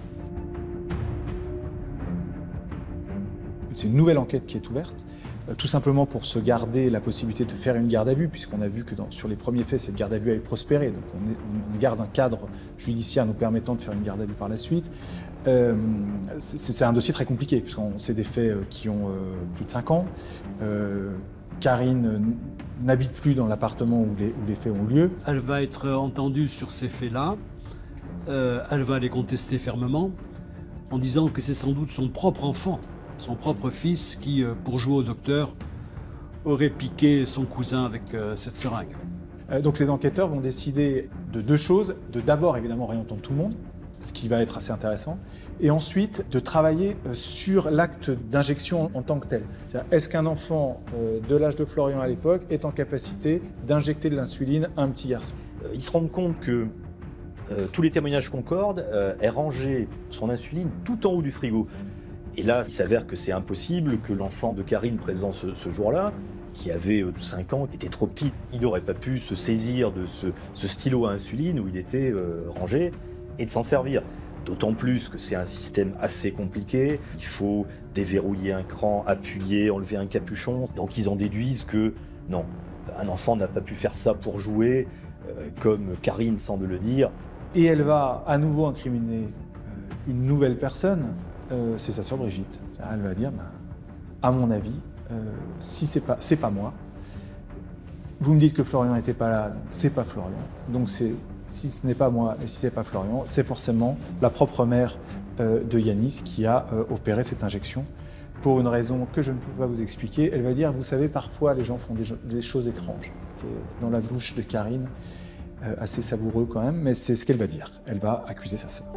C'est une nouvelle enquête qui est ouverte, tout simplement pour se garder la possibilité de faire une garde à vue, puisqu'on a vu que sur les premiers faits, cette garde à vue avait prospéré. Donc on garde un cadre judiciaire nous permettant de faire une garde à vue par la suite. C'est un dossier très compliqué, puisque c'est des faits qui ont plus de 5 ans. Karine n'habite plus dans l'appartement où les faits ont lieu. Elle va être entendue sur ces faits-là. Elle va les contester fermement, en disant que c'est sans doute son propre enfant, son propre fils, qui, pour jouer au docteur, aurait piqué son cousin avec cette seringue. Donc les enquêteurs vont décider de 2 choses. De d'abord, évidemment, réentendre tout le monde, ce qui va être assez intéressant, et ensuite de travailler sur l'acte d'injection en tant que tel. Est-ce qu'un enfant de l'âge de Florian à l'époque est en capacité d'injecter de l'insuline à un petit garçon? Ils se rendent compte que tous les témoignages concordent, elle rangeait son insuline tout en haut du frigo. Et là, il s'avère que c'est impossible, que l'enfant de Karine présent ce jour-là, qui avait 5 ans, était trop petit. Il n'aurait pas pu se saisir de ce stylo à insuline où il était rangé et de s'en servir. D'autant plus que c'est un système assez compliqué. Il faut déverrouiller un cran, appuyer, enlever un capuchon. Donc ils en déduisent que non, un enfant n'a pas pu faire ça pour jouer, comme Karine semble le dire. Et elle va à nouveau incriminer une nouvelle personne, c'est sa sœur Brigitte. Elle va dire, à mon avis, si c'est pas moi, vous me dites que Florian n'était pas là, c'est pas Florian. Donc si ce n'est pas moi et si c'est pas Florian, c'est forcément la propre mère de Yanis qui a opéré cette injection. Pour une raison que je ne peux pas vous expliquer, elle va dire, vous savez, parfois les gens font des choses étranges. Ce qui est dans la bouche de Karine, assez savoureux quand même, mais c'est ce qu'elle va dire. Elle va accuser sa sœur.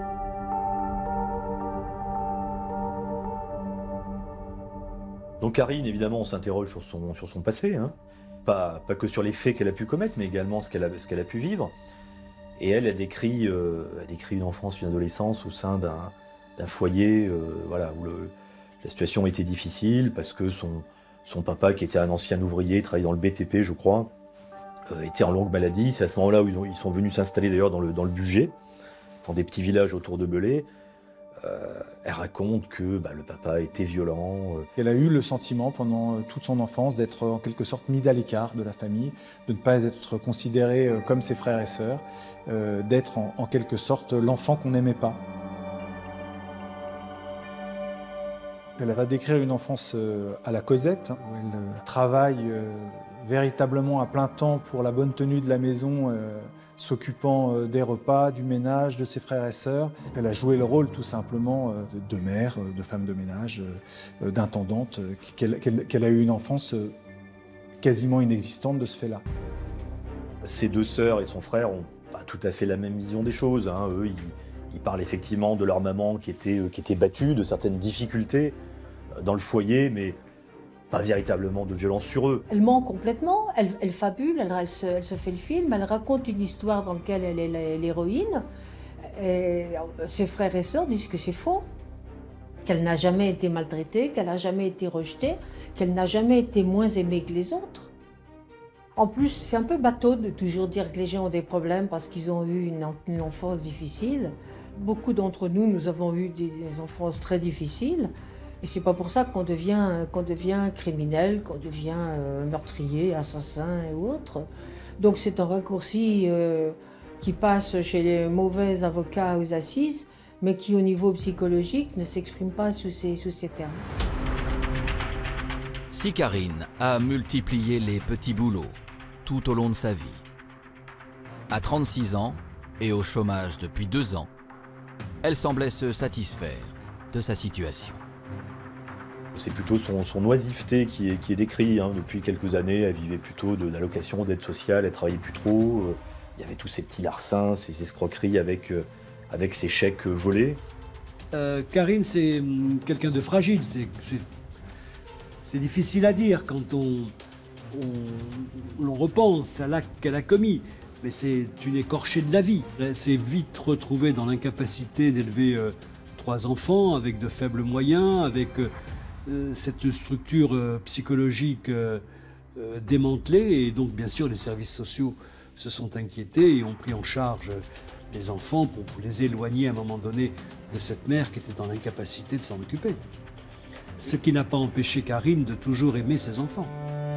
Donc Karine, évidemment, on s'interroge sur son passé, hein. Pas que sur les faits qu'elle a pu commettre, mais également ce qu'elle a pu vivre. Et elle a décrit une enfance, une adolescence au sein d'un foyer voilà, où la situation était difficile parce que son papa, qui était un ancien ouvrier, travaillait dans le BTP, je crois, était en longue maladie. C'est à ce moment-là où ils sont venus s'installer d'ailleurs dans le Bugey, dans des petits villages autour de Belley. Elle raconte que le papa était violent. Elle a eu le sentiment pendant toute son enfance d'être en quelque sorte mise à l'écart de la famille, de ne pas être considérée comme ses frères et sœurs, d'être en quelque sorte l'enfant qu'on n'aimait pas. Elle va décrire une enfance à la Cosette, où elle travaille véritablement à plein temps pour la bonne tenue de la maison, s'occupant des repas, du ménage, de ses frères et sœurs. Elle a joué le rôle tout simplement de mère, de femme de ménage, d'intendante, qu'elle a eu une enfance quasiment inexistante de ce fait-là. Ses deux sœurs et son frère n'ont pas tout à fait la même vision des choses. Hein. Eux, ils parlent effectivement de leur maman qui était battue, de certaines difficultés dans le foyer, mais pas véritablement de violence sur eux. Elle ment complètement, elle fabule, elle se fait le film, elle raconte une histoire dans laquelle elle est l'héroïne. Et ses frères et sœurs disent que c'est faux, qu'elle n'a jamais été maltraitée, qu'elle n'a jamais été rejetée, qu'elle n'a jamais été moins aimée que les autres. En plus, c'est un peu bateau de toujours dire que les gens ont des problèmes parce qu'ils ont eu une enfance difficile. Beaucoup d'entre nous, nous avons eu des enfances très difficiles. Et c'est pas pour ça qu'on devient criminel, qu'on devient meurtrier, assassin et autres. Donc c'est un raccourci qui passe chez les mauvais avocats aux assises, mais qui au niveau psychologique ne s'exprime pas sous ces termes. Si Karine a multiplié les petits boulots tout au long de sa vie, à 36 ans et au chômage depuis 2 ans, elle semblait se satisfaire de sa situation. C'est plutôt son oisiveté qui est décrit. Hein. Depuis quelques années, elle vivait plutôt de l'allocation d'aide sociale, elle travaillait plus trop. Il y avait tous ces petits larcins, ces escroqueries avec ses chèques volés. Karine, c'est quelqu'un de fragile. C'est difficile à dire quand l'on repense à l'acte qu'elle a commis. Mais c'est une écorchée de la vie. Elle s'est vite retrouvée dans l'incapacité d'élever 3 enfants avec de faibles moyens, avec cette structure psychologique démantelée. Et donc, bien sûr, les services sociaux se sont inquiétés et ont pris en charge les enfants pour les éloigner à un moment donné de cette mère qui était dans l'incapacité de s'en occuper. Ce qui n'a pas empêché Karine de toujours aimer ses enfants.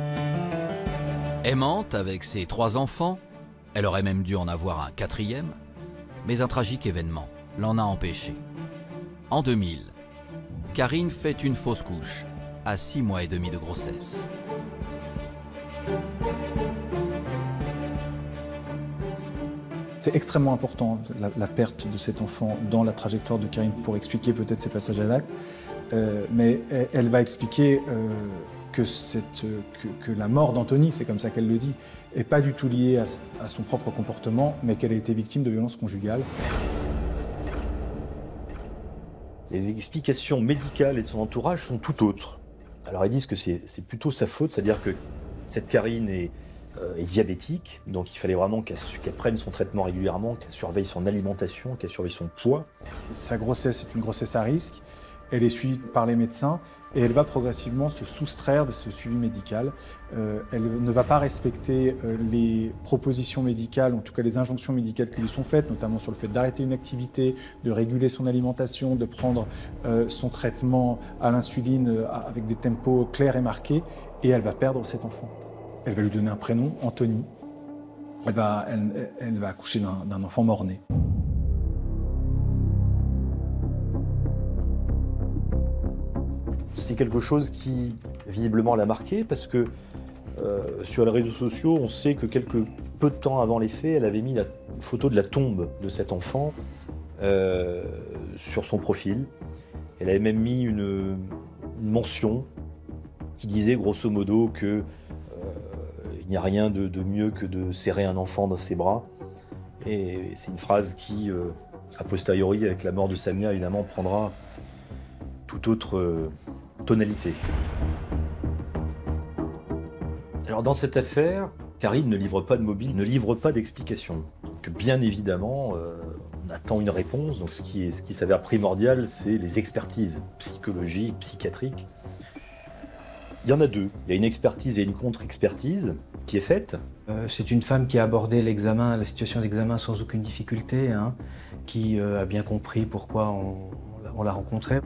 Aimante avec ses 3 enfants, elle aurait même dû en avoir un 4e, mais un tragique événement l'en a empêché. En 2000, Karine fait une fausse couche à 6 mois et demi de grossesse. C'est extrêmement important, la perte de cet enfant dans la trajectoire de Karine, pour expliquer peut-être ses passages à l'acte. Mais elle va expliquer que la mort d'Anthony, c'est comme ça qu'elle le dit, n'est pas du tout liée à son propre comportement, mais qu'elle a été victime de violences conjugales. Les explications médicales et de son entourage sont tout autres. Alors ils disent que c'est plutôt sa faute, c'est-à-dire que cette Karine est diabétique, donc il fallait vraiment qu'elle prenne son traitement régulièrement, qu'elle surveille son alimentation, qu'elle surveille son poids. Sa grossesse est une grossesse à risque, elle est suivie par les médecins et elle va progressivement se soustraire de ce suivi médical. Elle ne va pas respecter les propositions médicales, en tout cas les injonctions médicales qui lui sont faites, notamment sur le fait d'arrêter une activité, de réguler son alimentation, de prendre son traitement à l'insuline avec des tempos clairs et marqués, et elle va perdre cet enfant. Elle va lui donner un prénom, Anthony. Elle va accoucher d'un enfant mort-né. C'est quelque chose qui, visiblement, l'a marqué parce que sur les réseaux sociaux, on sait que peu de temps avant les faits, elle avait mis une photo de la tombe de cet enfant sur son profil. Elle avait même mis une mention qui disait grosso modo que il n'y a rien de mieux que de serrer un enfant dans ses bras. Et c'est une phrase qui, a posteriori, avec la mort de Samia, évidemment, prendra toute autre tonalité. Alors dans cette affaire, Karine ne livre pas de mobile, ne livre pas d'explication. Donc bien évidemment, on attend une réponse. Donc ce qui s'avère primordial, c'est les expertises psychologiques, psychiatriques. Il y en a 2. Il y a une expertise et une contre-expertise qui est faite. C'est une femme qui a abordé l'examen, la situation d'examen sans aucune difficulté, hein, qui a bien compris pourquoi on l'a rencontrée.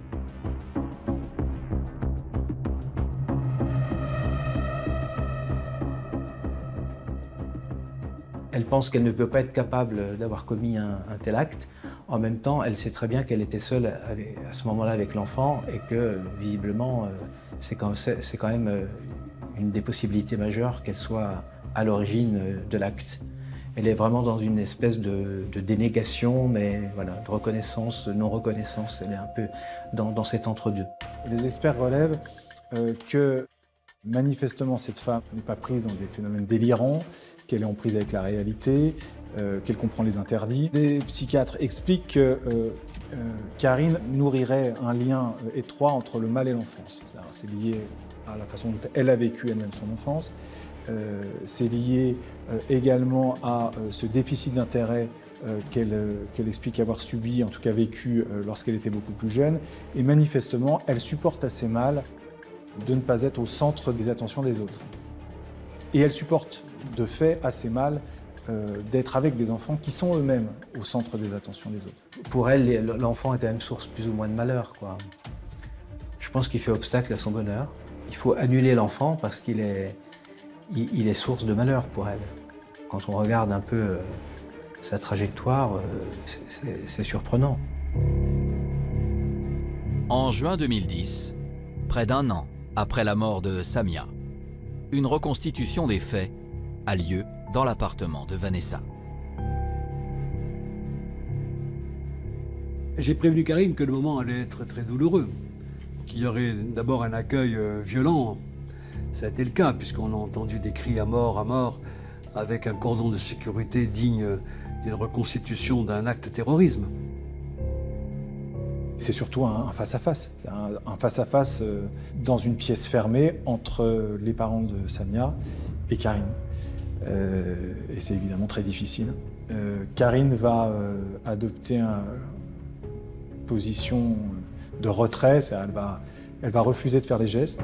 Elle pense qu'elle ne peut pas être capable d'avoir commis un tel acte. En même temps, elle sait très bien qu'elle était seule à ce moment-là avec l'enfant et que, visiblement, c'est quand même une des possibilités majeures qu'elle soit à l'origine de l'acte. Elle est vraiment dans une espèce de dénégation, mais voilà, de reconnaissance, de non-reconnaissance. Elle est un peu dans cet entre-deux. Les experts relèvent que manifestement cette femme n'est pas prise dans des phénomènes délirants, qu'elle est en prise avec la réalité, qu'elle comprend les interdits. Les psychiatres expliquent que Karine nourrirait un lien étroit entre le mal et l'enfance. C'est lié à la façon dont elle a vécu elle-même son enfance. C'est lié également à ce déficit d'intérêt qu'elle explique avoir subi, en tout cas vécu, lorsqu'elle était beaucoup plus jeune. Et manifestement, elle supporte assez mal de ne pas être au centre des attentions des autres. Et elle supporte de fait assez mal d'être avec des enfants qui sont eux-mêmes au centre des attentions des autres. Pour elle, l'enfant est quand même source plus ou moins de malheur, quoi. Je pense qu'il fait obstacle à son bonheur. Il faut annuler l'enfant parce qu'il est source de malheur pour elle. Quand on regarde un peu sa trajectoire, c'est surprenant. En juin 2010, près d'un an après la mort de Samia, une reconstitution des faits a lieu dans l'appartement de Vanessa. J'ai prévenu Karine que le moment allait être très douloureux, qu'il y aurait d'abord un accueil violent. Ça a été le cas, puisqu'on a entendu des cris à mort, avec un cordon de sécurité digne d'une reconstitution d'un acte de terrorisme. C'est surtout un face-à-face. Un face-à-face dans une pièce fermée entre les parents de Samia et Karine. Et c'est évidemment très difficile. Karine va adopter une position de retrait, elle va refuser de faire les gestes.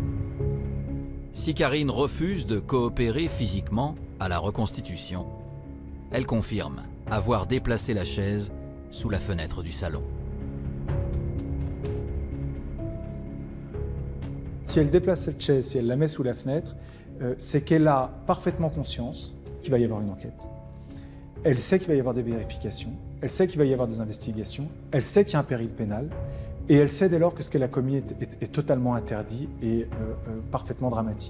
Si Karine refuse de coopérer physiquement à la reconstitution, elle confirme avoir déplacé la chaise sous la fenêtre du salon. Si elle déplace cette chaise, si elle la met sous la fenêtre, c'est qu'elle a parfaitement conscience qu'il va y avoir une enquête. Elle sait qu'il va y avoir des vérifications, elle sait qu'il va y avoir des investigations, elle sait qu'il y a un péril pénal, et elle sait dès lors que ce qu'elle a commis est totalement interdit et parfaitement dramatique.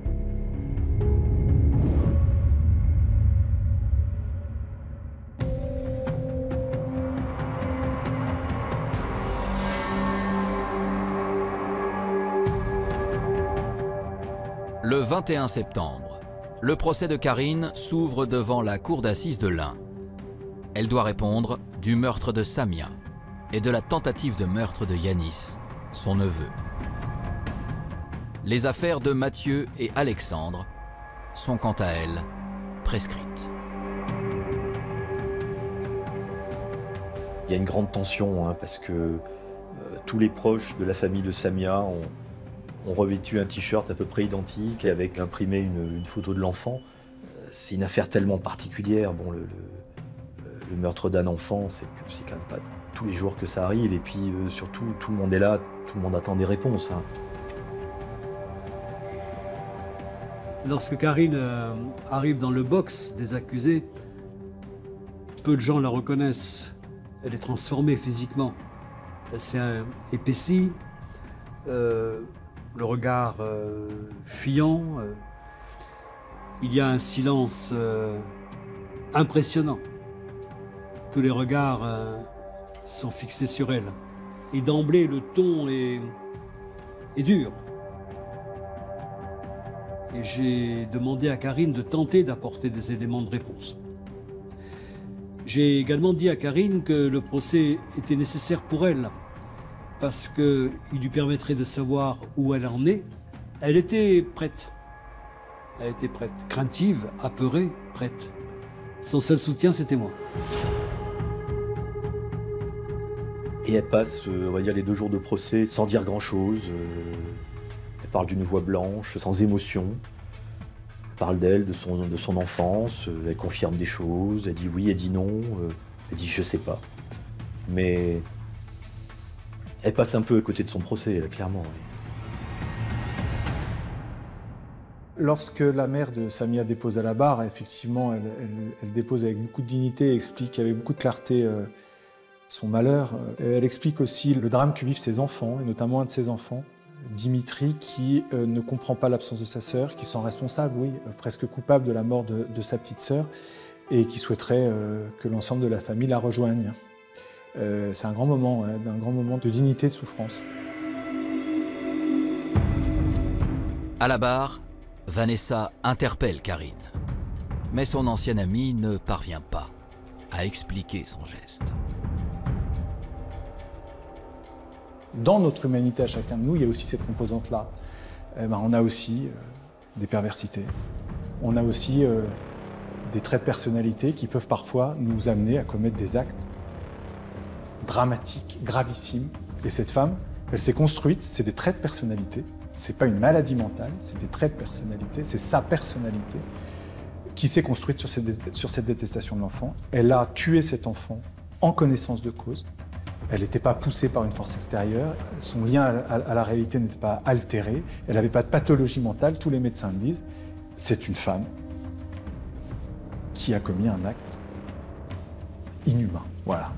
Le 21 septembre, le procès de Karine s'ouvre devant la cour d'assises de l'Ain. Elle doit répondre du meurtre de Samia et de la tentative de meurtre de Yanis, son neveu. Les affaires de Mathieu et Alexandre sont quant à elles prescrites. Il y a une grande tension parce que tous les proches de la famille de Samia ont revêtu un t-shirt à peu près identique et avec imprimé une photo de l'enfant. C'est une affaire tellement particulière. Bon, le meurtre d'un enfant, c'est quand même pas tous les jours que ça arrive. Et puis surtout, tout le monde est là, tout le monde attend des réponses. Lorsque Karine arrive dans le box des accusés, peu de gens la reconnaissent. Elle est transformée physiquement. Elle s'est épaissie, le regard fuyant. Il y a un silence impressionnant. Tous les regards sont fixés sur elle. Et d'emblée, le ton est dur. Et j'ai demandé à Karine de tenter d'apporter des éléments de réponse. J'ai également dit à Karine que le procès était nécessaire pour elle, parce qu'il lui permettrait de savoir où elle en est. Elle était prête. Elle était prête. Craintive, apeurée, prête. Son seul soutien, c'était moi. Et elle passe, on va dire, les 2 jours de procès sans dire grand-chose. Elle parle d'une voix blanche, sans émotion. Elle parle d'elle, de son enfance. Elle confirme des choses. Elle dit oui, elle dit non. Elle dit je sais pas. Mais elle passe un peu à côté de son procès, là, clairement. Lorsque la mère de Samia dépose à la barre, effectivement, elle dépose avec beaucoup de dignité et explique avec beaucoup de clarté son malheur. Elle explique aussi le drame que vivent ses enfants, et notamment un de ses enfants. Dimitri qui ne comprend pas l'absence de sa sœur, qui sent responsable, oui, presque coupable de la mort de sa petite sœur, et qui souhaiterait que l'ensemble de la famille la rejoigne. C'est un grand moment de dignité et de souffrance. À la barre, Vanessa interpelle Karine. Mais son ancienne amie ne parvient pas à expliquer son geste. Dans notre humanité à chacun de nous, il y a aussi cette composante-là. On a aussi des perversités. On a aussi des traits de personnalité qui peuvent parfois nous amener à commettre des actes dramatiques, gravissimes. Et cette femme, elle s'est construite, c'est des traits de personnalité. C'est pas une maladie mentale, c'est des traits de personnalité, c'est sa personnalité qui s'est construite sur cette détestation de l'enfant. Elle a tué cet enfant en connaissance de cause. Elle n'était pas poussée par une force extérieure, son lien à la réalité n'était pas altéré, elle n'avait pas de pathologie mentale, tous les médecins le disent. C'est une femme qui a commis un acte inhumain. Voilà.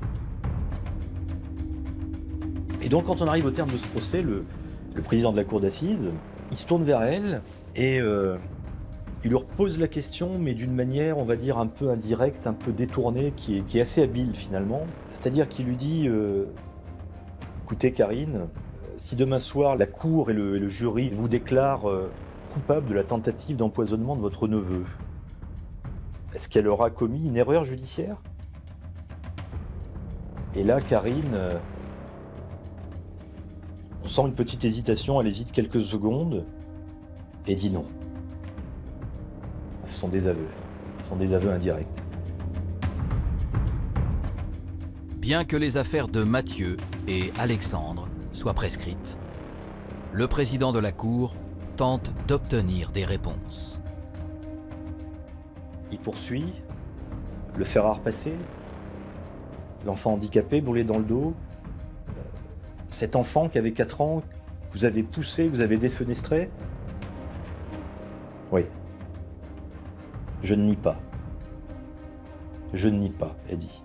Et donc, quand on arrive au terme de ce procès, le président de la cour d'assises, il se tourne vers elle et il leur pose la question, mais d'une manière, on va dire, un peu indirecte, un peu détournée, qui est assez habile finalement. C'est-à-dire qu'il lui dit écoutez, Karine, si demain soir la cour et le jury vous déclarent coupable de la tentative d'empoisonnement de votre neveu, est-ce qu'elle aura commis une erreur judiciaire? Et là, Karine, on sent une petite hésitation, elle hésite quelques secondes et dit non. Ce sont des aveux indirects. Bien que les affaires de Mathieu et Alexandre soient prescrites, le président de la Cour tente d'obtenir des réponses. Il poursuit, le fer à repasser, l'enfant handicapé, brûlé dans le dos, cet enfant qui avait 4 ans, que vous avez poussé, vous avez défenestré. Oui. Je ne nie pas. Je ne nie pas, elle dit.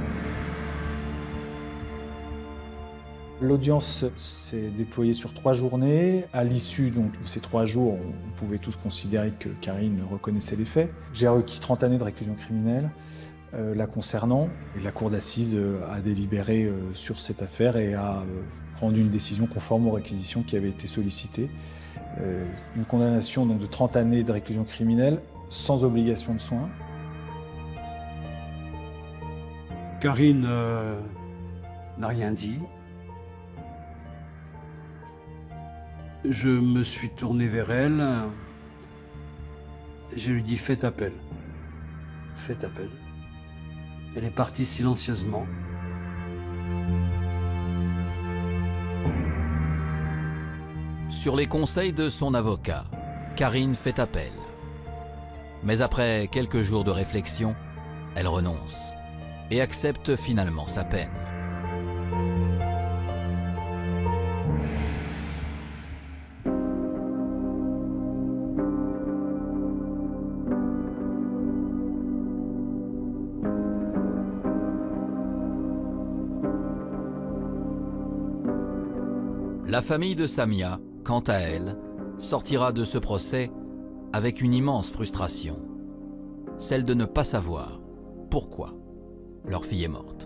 L'audience s'est déployée sur 3 journées. À l'issue de ces 3 jours, on pouvait tous considérer que Karine reconnaissait les faits. J'ai requis 30 années de réclusion criminelle la concernant. Et la cour d'assises a délibéré sur cette affaire et a rendu une décision conforme aux réquisitions qui avaient été sollicitées. Une condamnation donc, de 30 années de réclusion criminelle sans obligation de soins. Karine n'a rien dit. Je me suis tourné vers elle. Je lui ai dit faites appel. Faites appel. Elle est partie silencieusement. Sur les conseils de son avocat, Karine fait appel. Mais après quelques jours de réflexion, elle renonce et accepte finalement sa peine. La famille de Samia, quant à elle, sortira de ce procès avec une immense frustration, celle de ne pas savoir pourquoi leur fille est morte.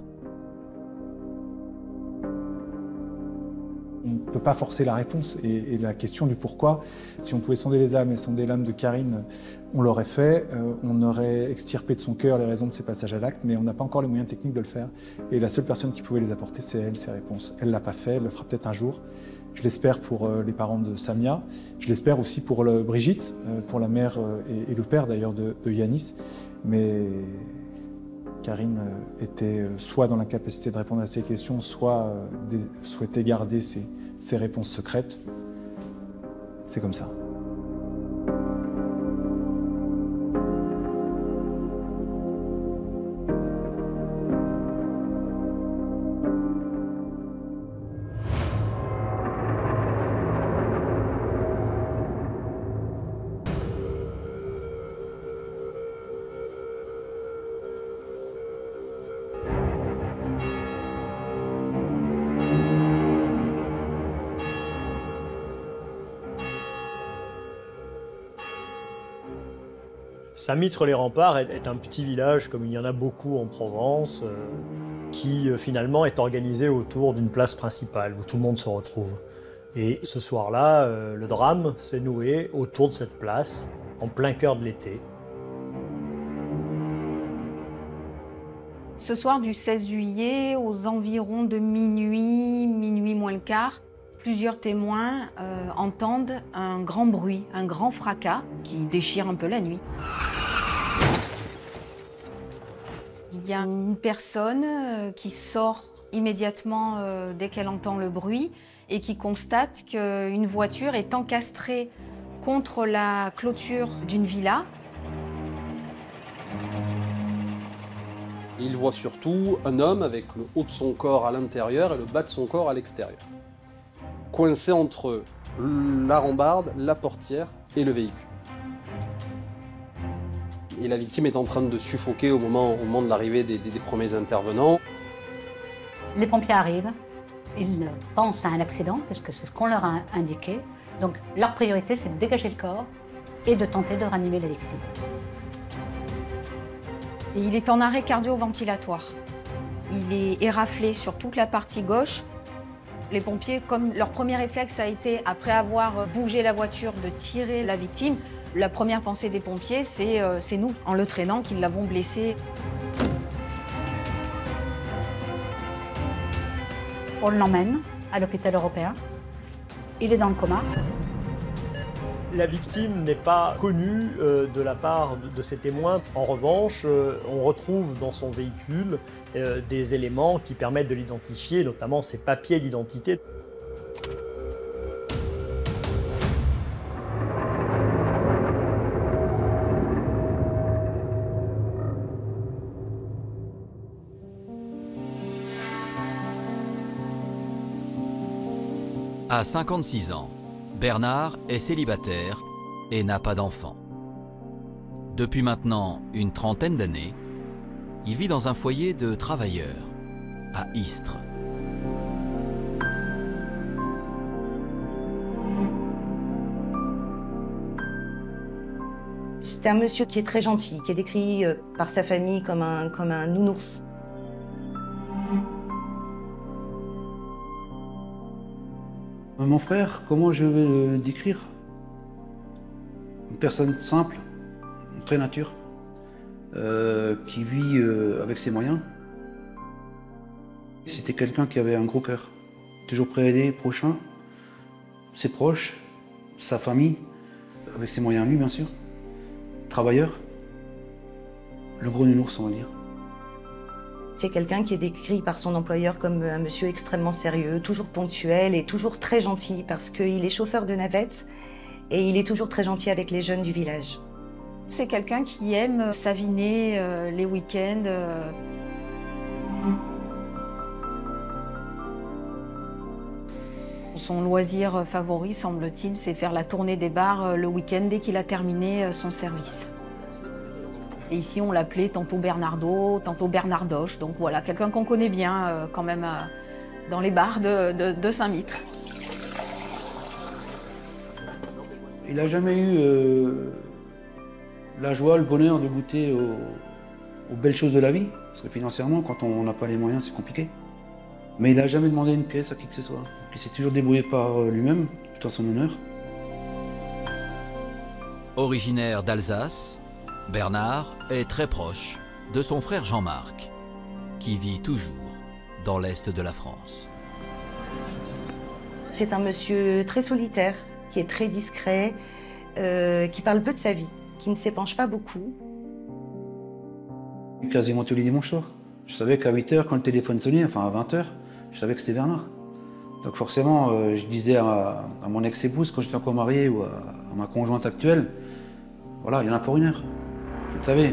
On ne peut pas forcer la réponse et la question du pourquoi. Si on pouvait sonder les âmes et sonder l'âme de Karine, on l'aurait fait. On aurait extirpé de son cœur les raisons de ses passages à l'acte, mais on n'a pas encore les moyens techniques de le faire. Et la seule personne qui pouvait les apporter, c'est elle, ces réponses. Elle ne l'a pas fait, elle le fera peut-être un jour. Je l'espère pour les parents de Samia. Je l'espère aussi pour Brigitte, pour la mère et le père d'ailleurs de Yanis. Mais Karine était soit dans l'incapacité de répondre à ces questions, soit souhaitait garder ses réponses secrètes. C'est comme ça. Saint-Mitre-les-Remparts est un petit village, comme il y en a beaucoup en Provence, qui finalement est organisé autour d'une place principale où tout le monde se retrouve. Et ce soir-là, le drame s'est noué autour de cette place, en plein cœur de l'été. Ce soir du 16 juillet, aux environs de minuit, minuit moins le quart, plusieurs témoins entendent un grand bruit, un grand fracas qui déchire un peu la nuit. Il y a une personne qui sort immédiatement dès qu'elle entend le bruit et qui constate qu'une voiture est encastrée contre la clôture d'une villa. Il voit surtout un homme avec le haut de son corps à l'intérieur et le bas de son corps à l'extérieur, coincé entre la rambarde, la portière et le véhicule. Et la victime est en train de suffoquer au moment de l'arrivée des premiers intervenants. Les pompiers arrivent, ils pensent à un accident, parce que c'est ce qu'on leur a indiqué. Donc leur priorité, c'est de dégager le corps et de tenter de ranimer la victime. Et il est en arrêt cardio-ventilatoire. Il est éraflé sur toute la partie gauche. Les pompiers, comme leur premier réflexe a été, après avoir bougé la voiture, de tirer la victime, la première pensée des pompiers, c'est nous, en le traînant, qui l'avons blessé. On l'emmène à l'hôpital européen. Il est dans le coma. La victime n'est pas connue de la part de ses témoins. En revanche, on retrouve dans son véhicule des éléments qui permettent de l'identifier, notamment ses papiers d'identité. À 56 ans, Bernard est célibataire et n'a pas d'enfant. Depuis maintenant une trentaine d'années, il vit dans un foyer de travailleurs à Istres. C'est un monsieur qui est très gentil, qui est décrit par sa famille comme un nounours. Mon frère, comment je vais le décrire? Une personne simple, très nature, qui vit avec ses moyens. C'était quelqu'un qui avait un gros cœur, toujours prêt à aider les prochains, ses proches, sa famille, avec ses moyens lui bien sûr. Travailleur, le gros nounours on va dire. C'est quelqu'un qui est décrit par son employeur comme un monsieur extrêmement sérieux, toujours ponctuel et toujours très gentil parce qu'il est chauffeur de navette et il est toujours très gentil avec les jeunes du village. C'est quelqu'un qui aime s'aviner les week-ends. Son loisir favori, semble-t-il, c'est faire la tournée des bars le week-end dès qu'il a terminé son service. Et ici, on l'appelait tantôt Bernardo, tantôt Bernardoche. Donc voilà, quelqu'un qu'on connaît bien quand même dans les bars de Saint-Mitre. Il n'a jamais eu la joie, le bonheur de goûter aux belles choses de la vie. Parce que financièrement, quand on n'a pas les moyens, c'est compliqué. Mais il n'a jamais demandé une pièce à qui que ce soit. Il s'est toujours débrouillé par lui-même, tout à son honneur. Originaire d'Alsace, Bernard est très proche de son frère Jean-Marc, qui vit toujours dans l'est de la France. C'est un monsieur très solitaire, qui est très discret, qui parle peu de sa vie, qui ne s'épanche pas beaucoup. Quasiment tous les dimanches soirs. Je savais qu'à 8 h, quand le téléphone sonnait, enfin à 20 h, je savais que c'était Bernard. Donc forcément, je disais à mon ex-épouse, quand j'étais encore marié, ou à ma conjointe actuelle, voilà, il y en a pour 1 heure. Vous le savez.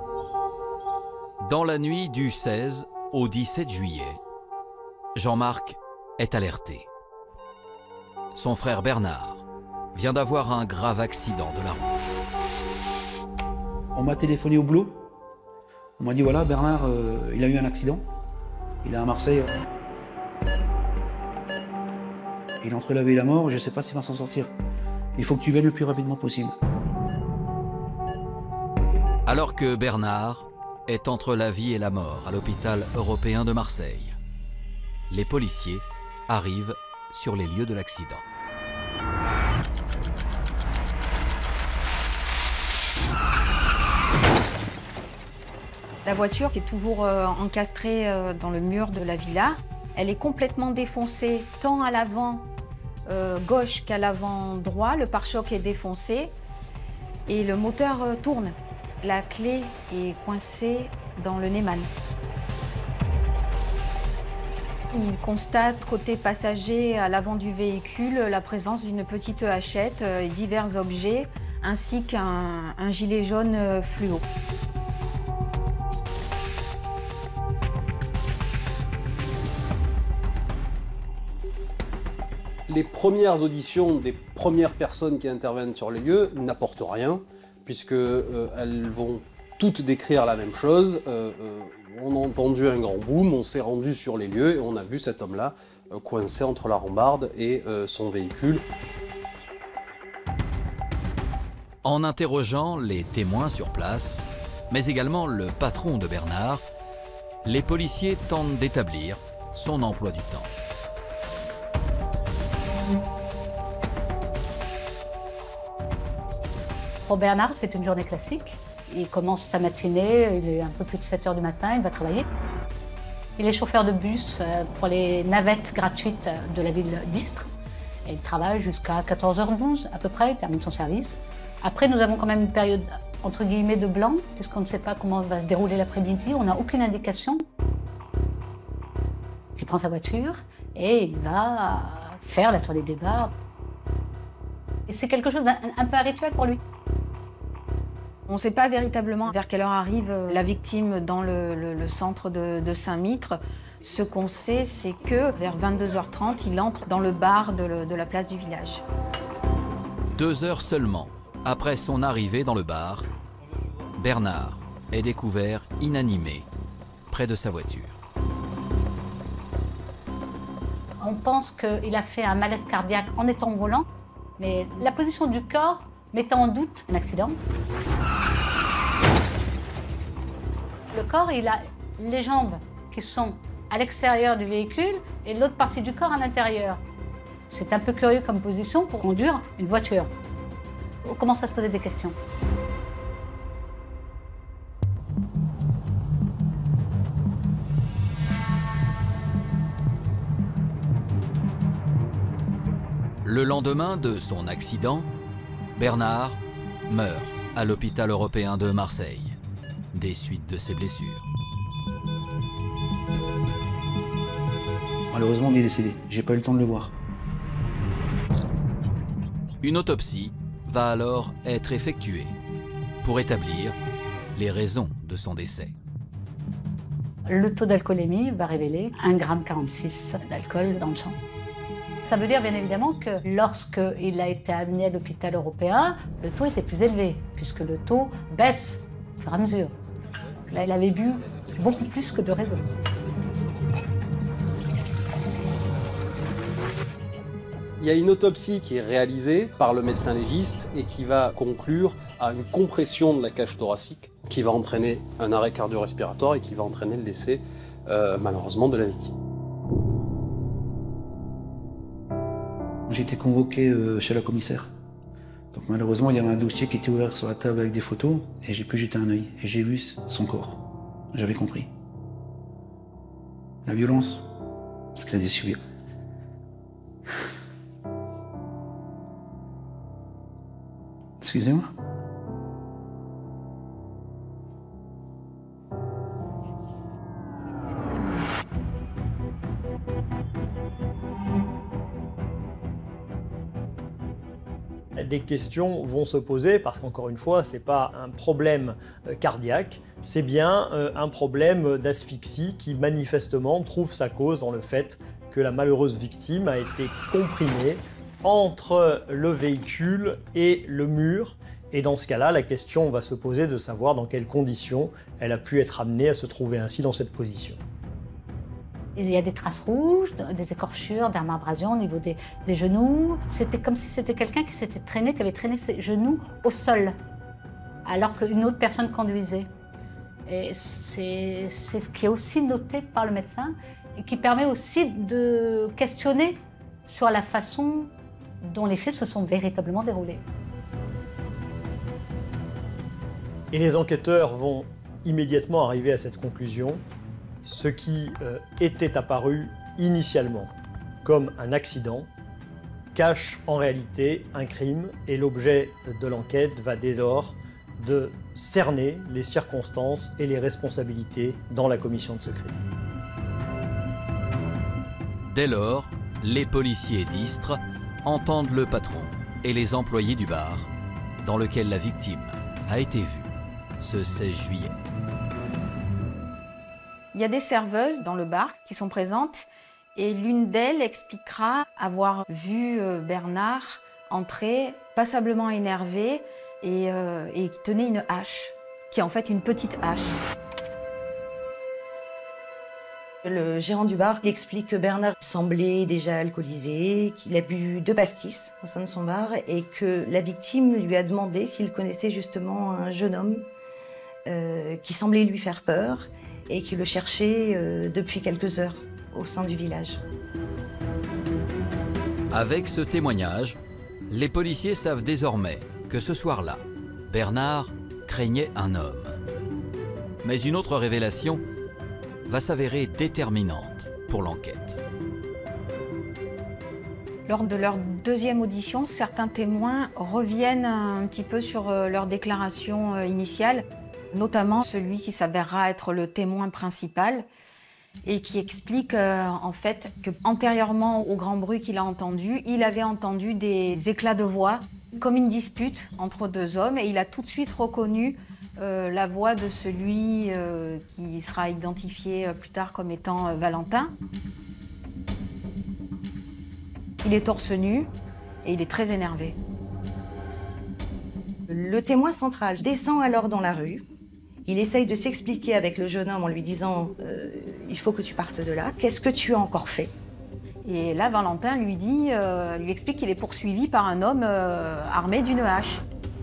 Dans la nuit du 16 au 17 juillet, Jean-Marc est alerté. Son frère Bernard vient d'avoir un grave accident de la route. On m'a téléphoné au boulot. On m'a dit voilà, Bernard, il a eu un accident. Il est à Marseille. Il est entre la vie et la mort, je ne sais pas s'il va s'en sortir. Il faut que tu viennes le plus rapidement possible. Alors que Bernard est entre la vie et la mort à l'hôpital européen de Marseille. Les policiers arrivent sur les lieux de l'accident. La voiture, qui est toujours encastrée dans le mur de la villa, elle est complètement défoncée, tant à l'avant gauche qu'à l'avant droit. Le pare-choc est défoncé et le moteur tourne. La clé est coincée dans le Neyman. Il constate, côté passager, à l'avant du véhicule, la présence d'une petite hachette et divers objets, ainsi qu'un gilet jaune fluo. Les premières auditions des premières personnes qui interviennent sur les lieux n'apportent rien, puisqu'elles vont toutes décrire la même chose. On a entendu un grand boom, on s'est rendu sur les lieux et on a vu cet homme-là coincé entre la rambarde et son véhicule. En interrogeant les témoins sur place, mais également le patron de Bernard, les policiers tentent d'établir son emploi du temps. Pour Bernard, c'est une journée classique. Il commence sa matinée, il est un peu plus de 7 h du matin, il va travailler. Il est chauffeur de bus pour les navettes gratuites de la ville d'Istres. Et il travaille jusqu'à 14h12 à peu près, il termine son service. Après, nous avons quand même une période entre guillemets de blanc, puisqu'on ne sait pas comment va se dérouler l'après-midi, on n'a aucune indication. Il prend sa voiture et il va faire la tournée des bars. Et c'est quelque chose d'un peu rituel pour lui. On ne sait pas véritablement vers quelle heure arrive la victime dans le centre de Saint-Mitre. Ce qu'on sait, c'est que vers 22h30, il entre dans le bar de la place du village. 2 heures seulement après son arrivée dans le bar, Bernard est découvert inanimé près de sa voiture. On pense qu'il a fait un malaise cardiaque en étant au volant, mais la position du corps mettait en doute un accident. Le corps, il a les jambes qui sont à l'extérieur du véhicule et l'autre partie du corps à l'intérieur. C'est un peu curieux comme position pour conduire une voiture. On commence à se poser des questions. Le lendemain de son accident, Bernard meurt à l'hôpital européen de Marseille, des suites de ses blessures. Malheureusement, il est décédé. J'ai pas eu le temps de le voir. Une autopsie va alors être effectuée pour établir les raisons de son décès. Le taux d'alcoolémie va révéler 1,46 g d'alcool dans le sang. Ça veut dire bien évidemment que lorsqu'il a été amené à l'hôpital européen, le taux était plus élevé, puisque le taux baisse au fur et à mesure. Là, il avait bu beaucoup plus que de raison. Il y a une autopsie qui est réalisée par le médecin légiste et qui va conclure à une compression de la cage thoracique qui va entraîner un arrêt cardio-respiratoire et qui va entraîner le décès, malheureusement, de la victime. J'ai été convoqué chez la commissaire. Donc malheureusement, il y avait un dossier qui était ouvert sur la table avec des photos et j'ai pu jeter un œil et j'ai vu son corps. J'avais compris. La violence, ce qu'il a dû subir. Excusez-moi. Des questions vont se poser parce qu'encore une fois, ce n'est pas un problème cardiaque, c'est bien un problème d'asphyxie qui manifestement trouve sa cause dans le fait que la malheureuse victime a été comprimée entre le véhicule et le mur. Et dans ce cas-là, la question va se poser de savoir dans quelles conditions elle a pu être amenée à se trouver ainsi dans cette position. Il y a des traces rouges, des écorchures, des abrasions au niveau des genoux. C'était comme si c'était quelqu'un qui s'était traîné, qui avait traîné ses genoux au sol, alors qu'une autre personne conduisait. Et c'est ce qui est aussi noté par le médecin et qui permet aussi de questionner sur la façon dont les faits se sont véritablement déroulés. Et les enquêteurs vont immédiatement arriver à cette conclusion. Ce qui était apparu initialement comme un accident cache en réalité un crime et l'objet de l'enquête va dès lors de cerner les circonstances et les responsabilités dans la commission de ce crime. Dès lors, les policiers d'Istres entendent le patron et les employés du bar dans lequel la victime a été vue ce 16 juillet. Il y a des serveuses dans le bar qui sont présentes et l'une d'elles expliquera avoir vu Bernard entrer passablement énervé et qui tenait une hache, qui est en fait une petite hache. Le gérant du bar explique que Bernard semblait déjà alcoolisé, qu'il a bu 2 pastis au sein de son bar et que la victime lui a demandé s'il connaissait justement un jeune homme qui semblait lui faire peur et qui le cherchait depuis quelques heures au sein du village. Avec ce témoignage, les policiers savent désormais que ce soir-là, Bernard craignait un homme. Mais une autre révélation va s'avérer déterminante pour l'enquête. Lors de leur deuxième audition, certains témoins reviennent un petit peu sur leur déclaration initiale, notamment celui qui s'avérera être le témoin principal et qui explique en fait qu'antérieurement au grand bruit qu'il a entendu, il avait entendu des éclats de voix comme une dispute entre 2 hommes et il a tout de suite reconnu la voix de celui qui sera identifié plus tard comme étant Valentin. Il est torse nu et il est très énervé. Le témoin central descend alors dans la rue. Il essaye de s'expliquer avec le jeune homme en lui disant « il faut que tu partes de là, qu'est-ce que tu as encore fait ?» Et là, Valentin lui explique qu'il est poursuivi par un homme armé d'une hache.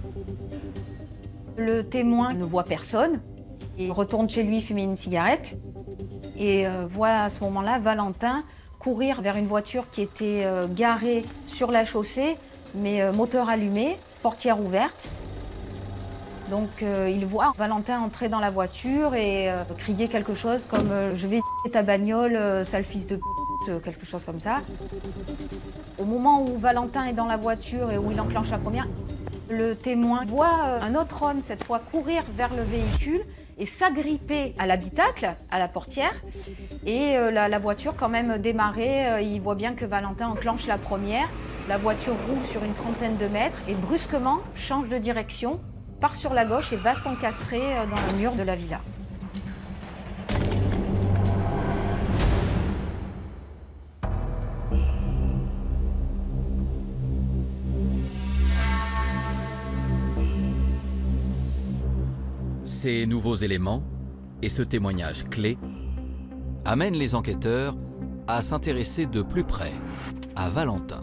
Le témoin ne voit personne, il retourne chez lui fumer une cigarette et voit à ce moment-là Valentin courir vers une voiture qui était garée sur la chaussée, mais moteur allumé, portière ouverte. Donc il voit Valentin entrer dans la voiture et crier quelque chose comme « je vais ta bagnole, sale fils de p***, quelque chose comme ça. Au moment où Valentin est dans la voiture et où il enclenche la première, le témoin voit un autre homme, cette fois, courir vers le véhicule et s'agripper à l'habitacle, à la portière. Et la voiture, quand même démarrée, il voit bien que Valentin enclenche la première. La voiture roule sur une trentaine de mètres et brusquement change de direction, part sur la gauche et va s'encastrer dans le mur de la villa. Ces nouveaux éléments et ce témoignage clé amènent les enquêteurs à s'intéresser de plus près à Valentin.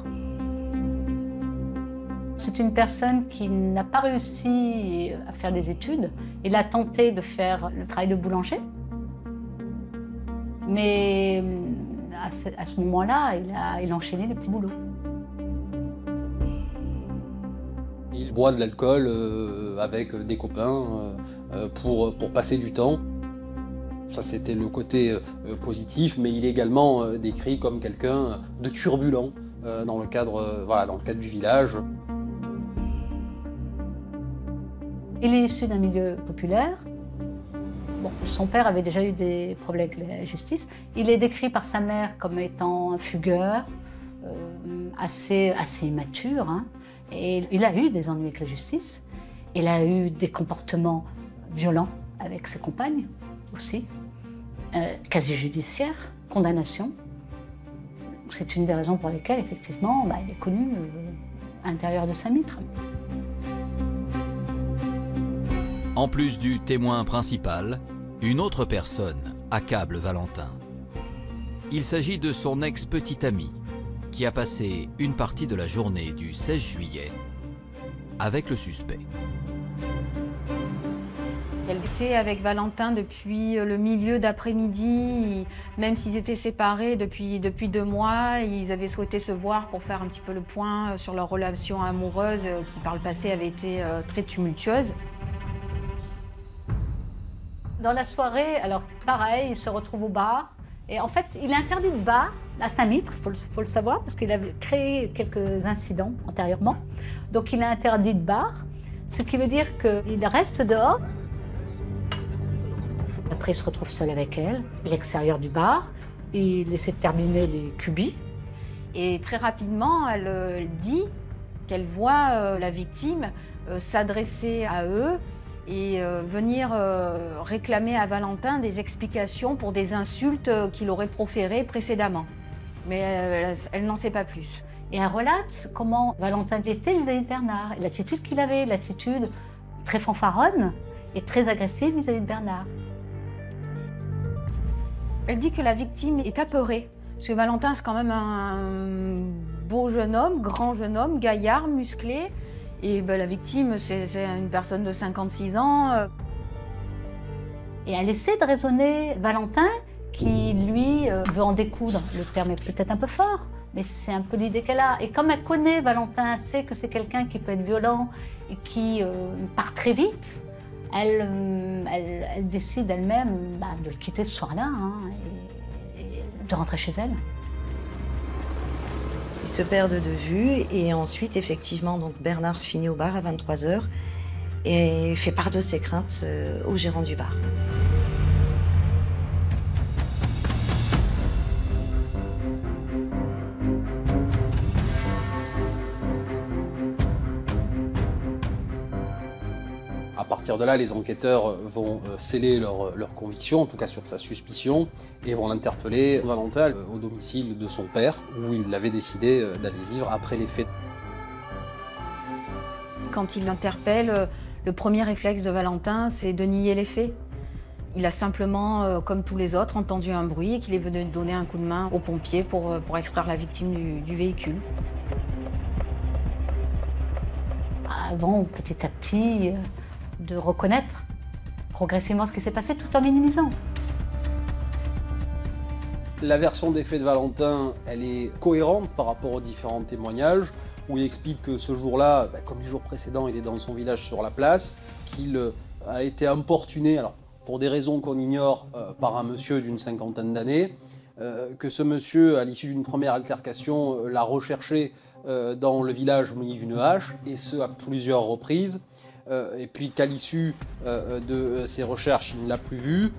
C'est une personne qui n'a pas réussi à faire des études. Il a tenté de faire le travail de boulanger. Mais à ce moment-là, il a enchaîné les petits boulots. Il boit de l'alcool avec des copains pour passer du temps. Ça, c'était le côté positif, mais il est également décrit comme quelqu'un de turbulent dans le cadre du village. Il est issu d'un milieu populaire. Bon, son père avait déjà eu des problèmes avec la justice. Il est décrit par sa mère comme étant un fugueur, assez immature. Hein. Et il a eu des ennuis avec la justice. Il a eu des comportements violents avec ses compagnes aussi. Casier judiciaire, condamnation. C'est une des raisons pour lesquelles, effectivement, il est connu à l'intérieur de sa mitre. En plus du témoin principal, une autre personne accable Valentin. Il s'agit de son ex-petite amie, qui a passé une partie de la journée du 16 juillet avec le suspect. Elle était avec Valentin depuis le milieu d'après-midi. Même s'ils étaient séparés depuis 2 mois, ils avaient souhaité se voir pour faire un petit peu le point sur leur relation amoureuse qui par le passé avait été très tumultueuse. Dans la soirée, alors pareil, il se retrouve au bar. Et en fait, il est interdit de bar à Saint-Mitre, il faut le savoir, parce qu'il avait créé quelques incidents antérieurement. Donc il est interdit de bar, ce qui veut dire qu'il reste dehors. Après, il se retrouve seul avec elle, à l'extérieur du bar. Il essaie de terminer les cubis. Et très rapidement, elle dit qu'elle voit la victime s'adresser à eux et venir réclamer à Valentin des explications pour des insultes qu'il aurait proférées précédemment. Mais elle n'en sait pas plus. Et elle relate comment Valentin était vis-à-vis de Bernard, et l'attitude qu'il avait, l'attitude très fanfaronne et très agressive vis-à-vis de Bernard. Elle dit que la victime est apeurée, parce que Valentin, c'est quand même un beau jeune homme, grand jeune homme, gaillard, musclé. Et ben, la victime, c'est une personne de 56 ans. Et elle essaie de raisonner Valentin, qui lui veut en découdre. Le terme est peut-être un peu fort, mais c'est un peu l'idée qu'elle a. Et comme elle connaît Valentin, elle sait que c'est quelqu'un qui peut être violent et qui part très vite, elle décide elle-même de le quitter ce soir-là et de rentrer chez elle. Ils se perdent de vue et ensuite, effectivement, donc Bernard finit au bar à 23h et fait part de ses craintes au gérant du bar. À partir de là, les enquêteurs vont sceller leur conviction, en tout cas sur sa suspicion, et vont l'interpeller, Valentin, au domicile de son père, où il avait décidé d'aller vivre après les faits. Quand il l'interpelle, le premier réflexe de Valentin, c'est de nier les faits. Il a simplement, comme tous les autres, entendu un bruit et qu'il est venu donner un coup de main aux pompiers pour extraire la victime du véhicule. Avant, petit à petit, de reconnaître progressivement ce qui s'est passé tout en minimisant. La version des faits de Valentin, elle est cohérente par rapport aux différents témoignages, où il explique que ce jour-là, comme les jours précédents, il est dans son village sur la place, qu'il a été importuné, alors pour des raisons qu'on ignore, par un monsieur d'une 50aine d'années, que ce monsieur, à l'issue d'une première altercation, l'a recherché dans le village muni d'une hache, et ce à plusieurs reprises, et puis qu'à l'issue de ses recherches, il ne l'a plus vu.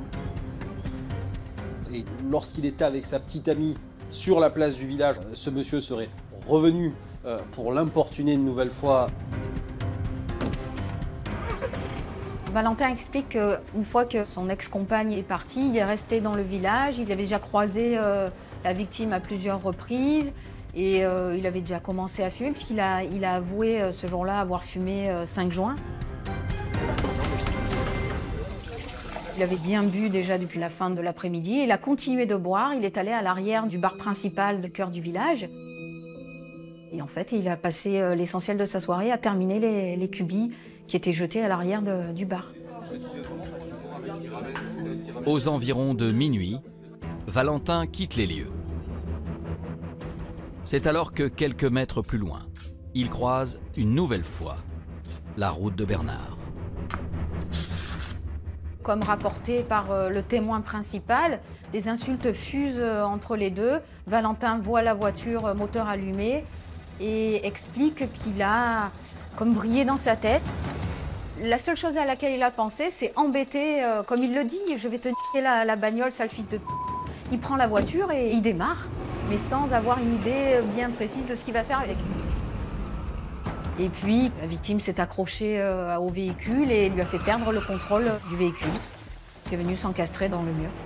Et lorsqu'il était avec sa petite amie sur la place du village, ce monsieur serait revenu pour l'importuner une nouvelle fois. Valentin explique qu'une fois que son ex-compagne est partie, il est resté dans le village, il avait déjà croisé la victime à plusieurs reprises et il avait déjà commencé à fumer puisqu'il a avoué ce jour-là avoir fumé 5 joints. Il avait bien bu déjà depuis la fin de l'après-midi, il a continué de boire, il est allé à l'arrière du bar principal du cœur du village. Et en fait, il a passé l'essentiel de sa soirée à terminer les cubis qui étaient jetés à l'arrière du bar. Aux environs de minuit, Valentin quitte les lieux. C'est alors que quelques mètres plus loin, il croise une nouvelle fois la route de Bernard. Comme rapporté par le témoin principal, des insultes fusent entre les deux. Valentin voit la voiture moteur allumé et explique qu'il a comme vrillé dans sa tête. La seule chose à laquelle il a pensé, c'est embêter, comme il le dit, je vais te niquer la bagnole, sale fils de p***. Il prend la voiture et il démarre, mais sans avoir une idée bien précise de ce qu'il va faire avec. Et puis, la victime s'est accrochée au véhicule et lui a fait perdre le contrôle du véhicule, qui est venu s'encastrer dans le mur.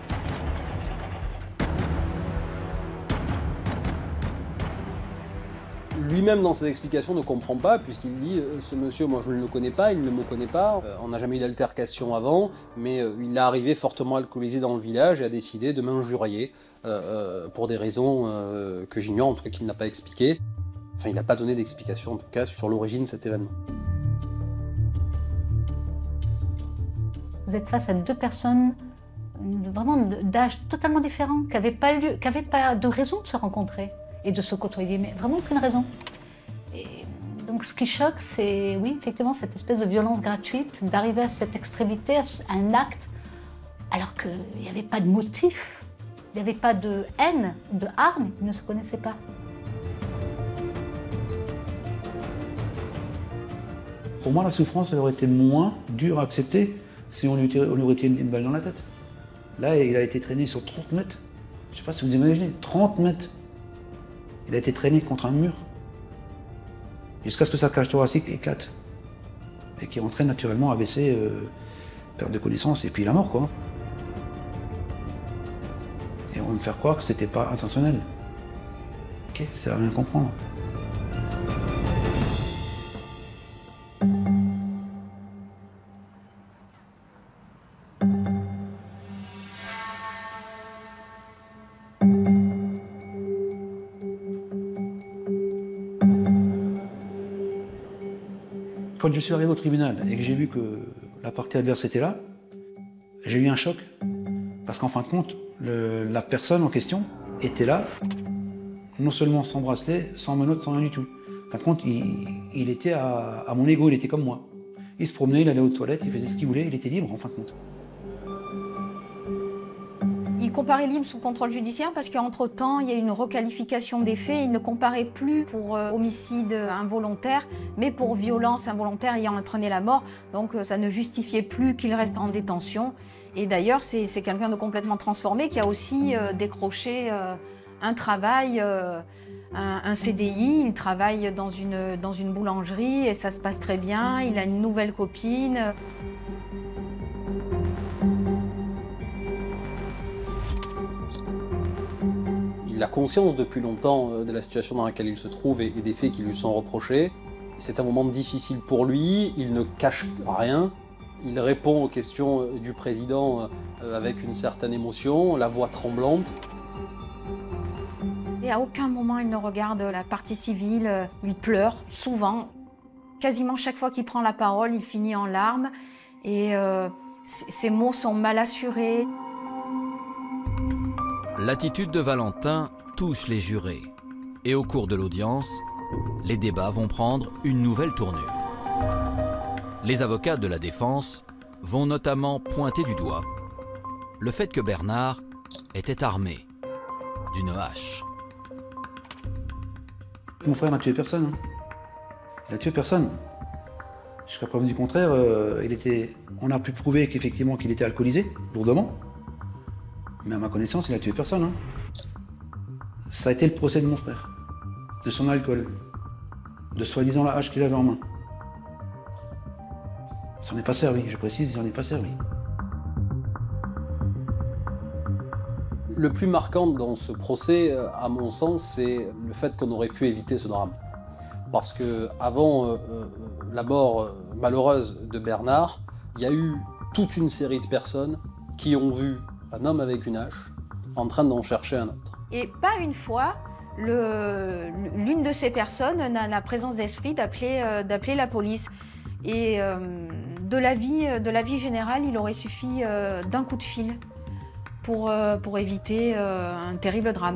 Lui-même, dans ses explications, ne comprend pas, puisqu'il dit « ce monsieur, moi je ne le connais pas, il ne me connaît pas, on n'a jamais eu d'altercation avant, mais il est arrivé fortement alcoolisé dans le village et a décidé de m'injurier pour des raisons que j'ignore, en tout cas qu'il n'a pas expliquées. » Enfin, il n'a pas donné d'explication, en tout cas, sur l'origine de cet événement. Vous êtes face à deux personnes vraiment d'âge totalement différents, qui n'avaient pas de raison de se rencontrer et de se côtoyer, mais vraiment aucune raison. Et donc ce qui choque, c'est, oui, effectivement, cette espèce de violence gratuite, d'arriver à cette extrémité, à un acte, alors qu'il n'y avait pas de motif, il n'y avait pas de haine, de hargne, ils ne se connaissaient pas. Pour moi, la souffrance, elle aurait été moins dure à accepter si on lui aurait tiré une balle dans la tête. Là, il a été traîné sur 30 mètres. Je ne sais pas si vous imaginez, 30 mètres. Il a été traîné contre un mur. Jusqu'à ce que sa cage thoracique éclate. Et qui entraîne naturellement AVC, perte de connaissance et puis la mort, quoi. Et on va me faire croire que c'était pas intentionnel. Ok, ça va rien comprendre. Quand je suis arrivé au tribunal et que j'ai vu que la partie adverse était là, j'ai eu un choc. Parce qu'en fin de compte, la personne en question était là, non seulement sans bracelet, sans menottes, sans rien du tout. En fin de compte, il était à mon ego, il était comme moi. Il se promenait, il allait aux toilettes, il faisait ce qu'il voulait, il était libre en fin de compte. Il comparait libre sous contrôle judiciaire parce qu'entre-temps, il y a eu une requalification des faits. Il ne comparait plus pour homicide involontaire, mais pour violence involontaire ayant entraîné la mort. Donc ça ne justifiait plus qu'il reste en détention. Et d'ailleurs, c'est quelqu'un de complètement transformé qui a aussi décroché un travail, un CDI. Il travaille dans une boulangerie et ça se passe très bien. Il a une nouvelle copine. Il a conscience depuis longtemps de la situation dans laquelle il se trouve et des faits qui lui sont reprochés. C'est un moment difficile pour lui, il ne cache rien. Il répond aux questions du président avec une certaine émotion, la voix tremblante. Et à aucun moment il ne regarde la partie civile, il pleure souvent. Quasiment chaque fois qu'il prend la parole, il finit en larmes et ses mots sont mal assurés. L'attitude de Valentin touche les jurés. Et au cours de l'audience, les débats vont prendre une nouvelle tournure. Les avocats de la défense vont notamment pointer du doigt le fait que Bernard était armé d'une hache. Mon frère n'a tué personne. Hein. Il a tué personne. Jusqu'à preuve du contraire, on a pu prouver qu'effectivement qu'il était alcoolisé, lourdement. Mais à ma connaissance, il a tué personne. Hein. Ça a été le procès de mon frère, de son alcool, de soi-disant la hache qu'il avait en main. Il s'en est pas servi, je précise, il s'en est pas servi. Le plus marquant dans ce procès, à mon sens, c'est le fait qu'on aurait pu éviter ce drame. Parce que avant la mort malheureuse de Bernard, il y a eu toute une série de personnes qui ont vu un homme avec une hache en train d'en chercher un autre. Et pas une fois, l'une de ces personnes n'a la présence d'esprit d'appeler la police. Et de la vie générale, il aurait suffi d'un coup de fil pour éviter un terrible drame.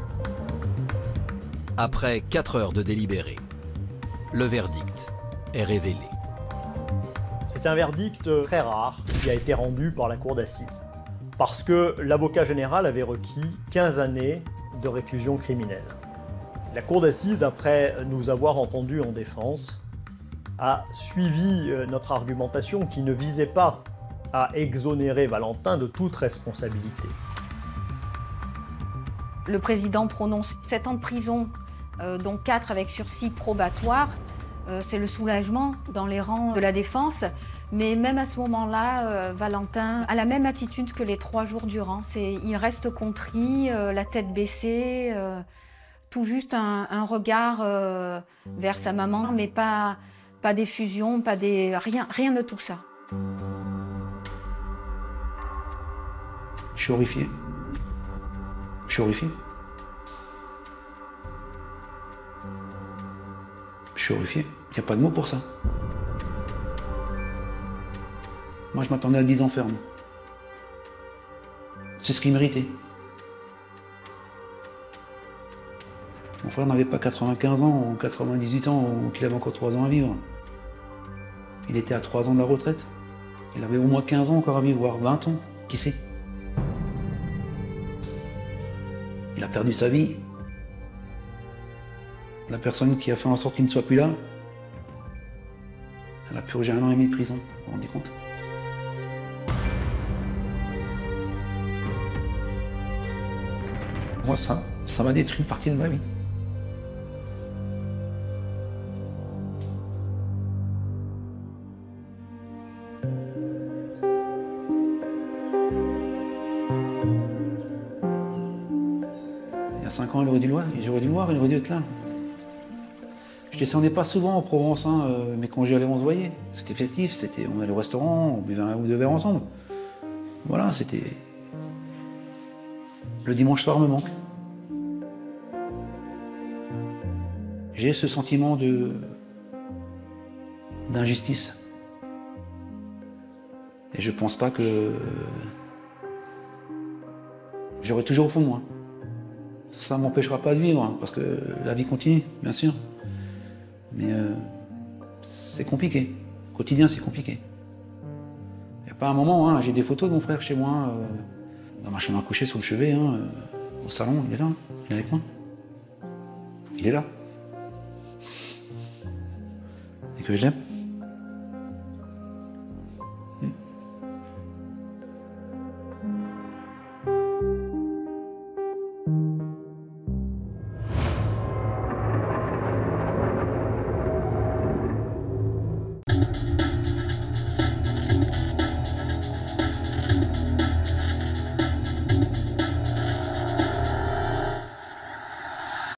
Après 4 heures de délibéré, le verdict est révélé. C'est un verdict très rare qui a été rendu par la cour d'assises. Parce que l'avocat général avait requis 15 années de réclusion criminelle. La cour d'assises, après nous avoir entendus en défense, a suivi notre argumentation qui ne visait pas à exonérer Valentin de toute responsabilité. Le président prononce 7 ans de prison, dont 4 avec sursis probatoire. C'est le soulagement dans les rangs de la défense. Mais même à ce moment-là, Valentin a la même attitude que les 3 jours durant. Il reste contrit, la tête baissée, tout juste un regard vers sa maman, mais pas d'effusion, rien de tout ça. Je suis horrifié. Je suis horrifié. Je suis horrifié. Il n'y a pas de mots pour ça. Moi, je m'attendais à 10 ans ferme. C'est ce qu'il méritait. Mon frère n'avait pas 95 ans ou 98 ans ou qu'il avait encore 3 ans à vivre. Il était à 3 ans de la retraite. Il avait au moins 15 ans encore à vivre, voire 20 ans. Qui sait? Il a perdu sa vie. La personne qui a fait en sorte qu'il ne soit plus là, elle a purgé 1 an et demi de prison. Vous vous rendez compte? Moi, ça m'a détruit une partie de ma vie. Il y a 5 ans, j'aurais dû le voir, il aurait dû être là. Je descendais pas souvent en Provence, hein, mais quand j'y allais, on se voyait. C'était festif, on allait au restaurant, on buvait 1 ou 2 verres ensemble. Voilà, c'était... Le dimanche soir me manque. J'ai ce sentiment d'injustice. Et je pense pas que... J'aurai toujours au fond de moi. Ça m'empêchera pas de vivre, hein, parce que la vie continue, bien sûr. Mais c'est compliqué. Au quotidien, c'est compliqué. Il n'y a pas un moment, hein, j'ai des photos de mon frère chez moi, dans ma chambre à coucher, sur le chevet, hein, au salon, il est là, il est avec moi. Il est là. Et que je l'aime.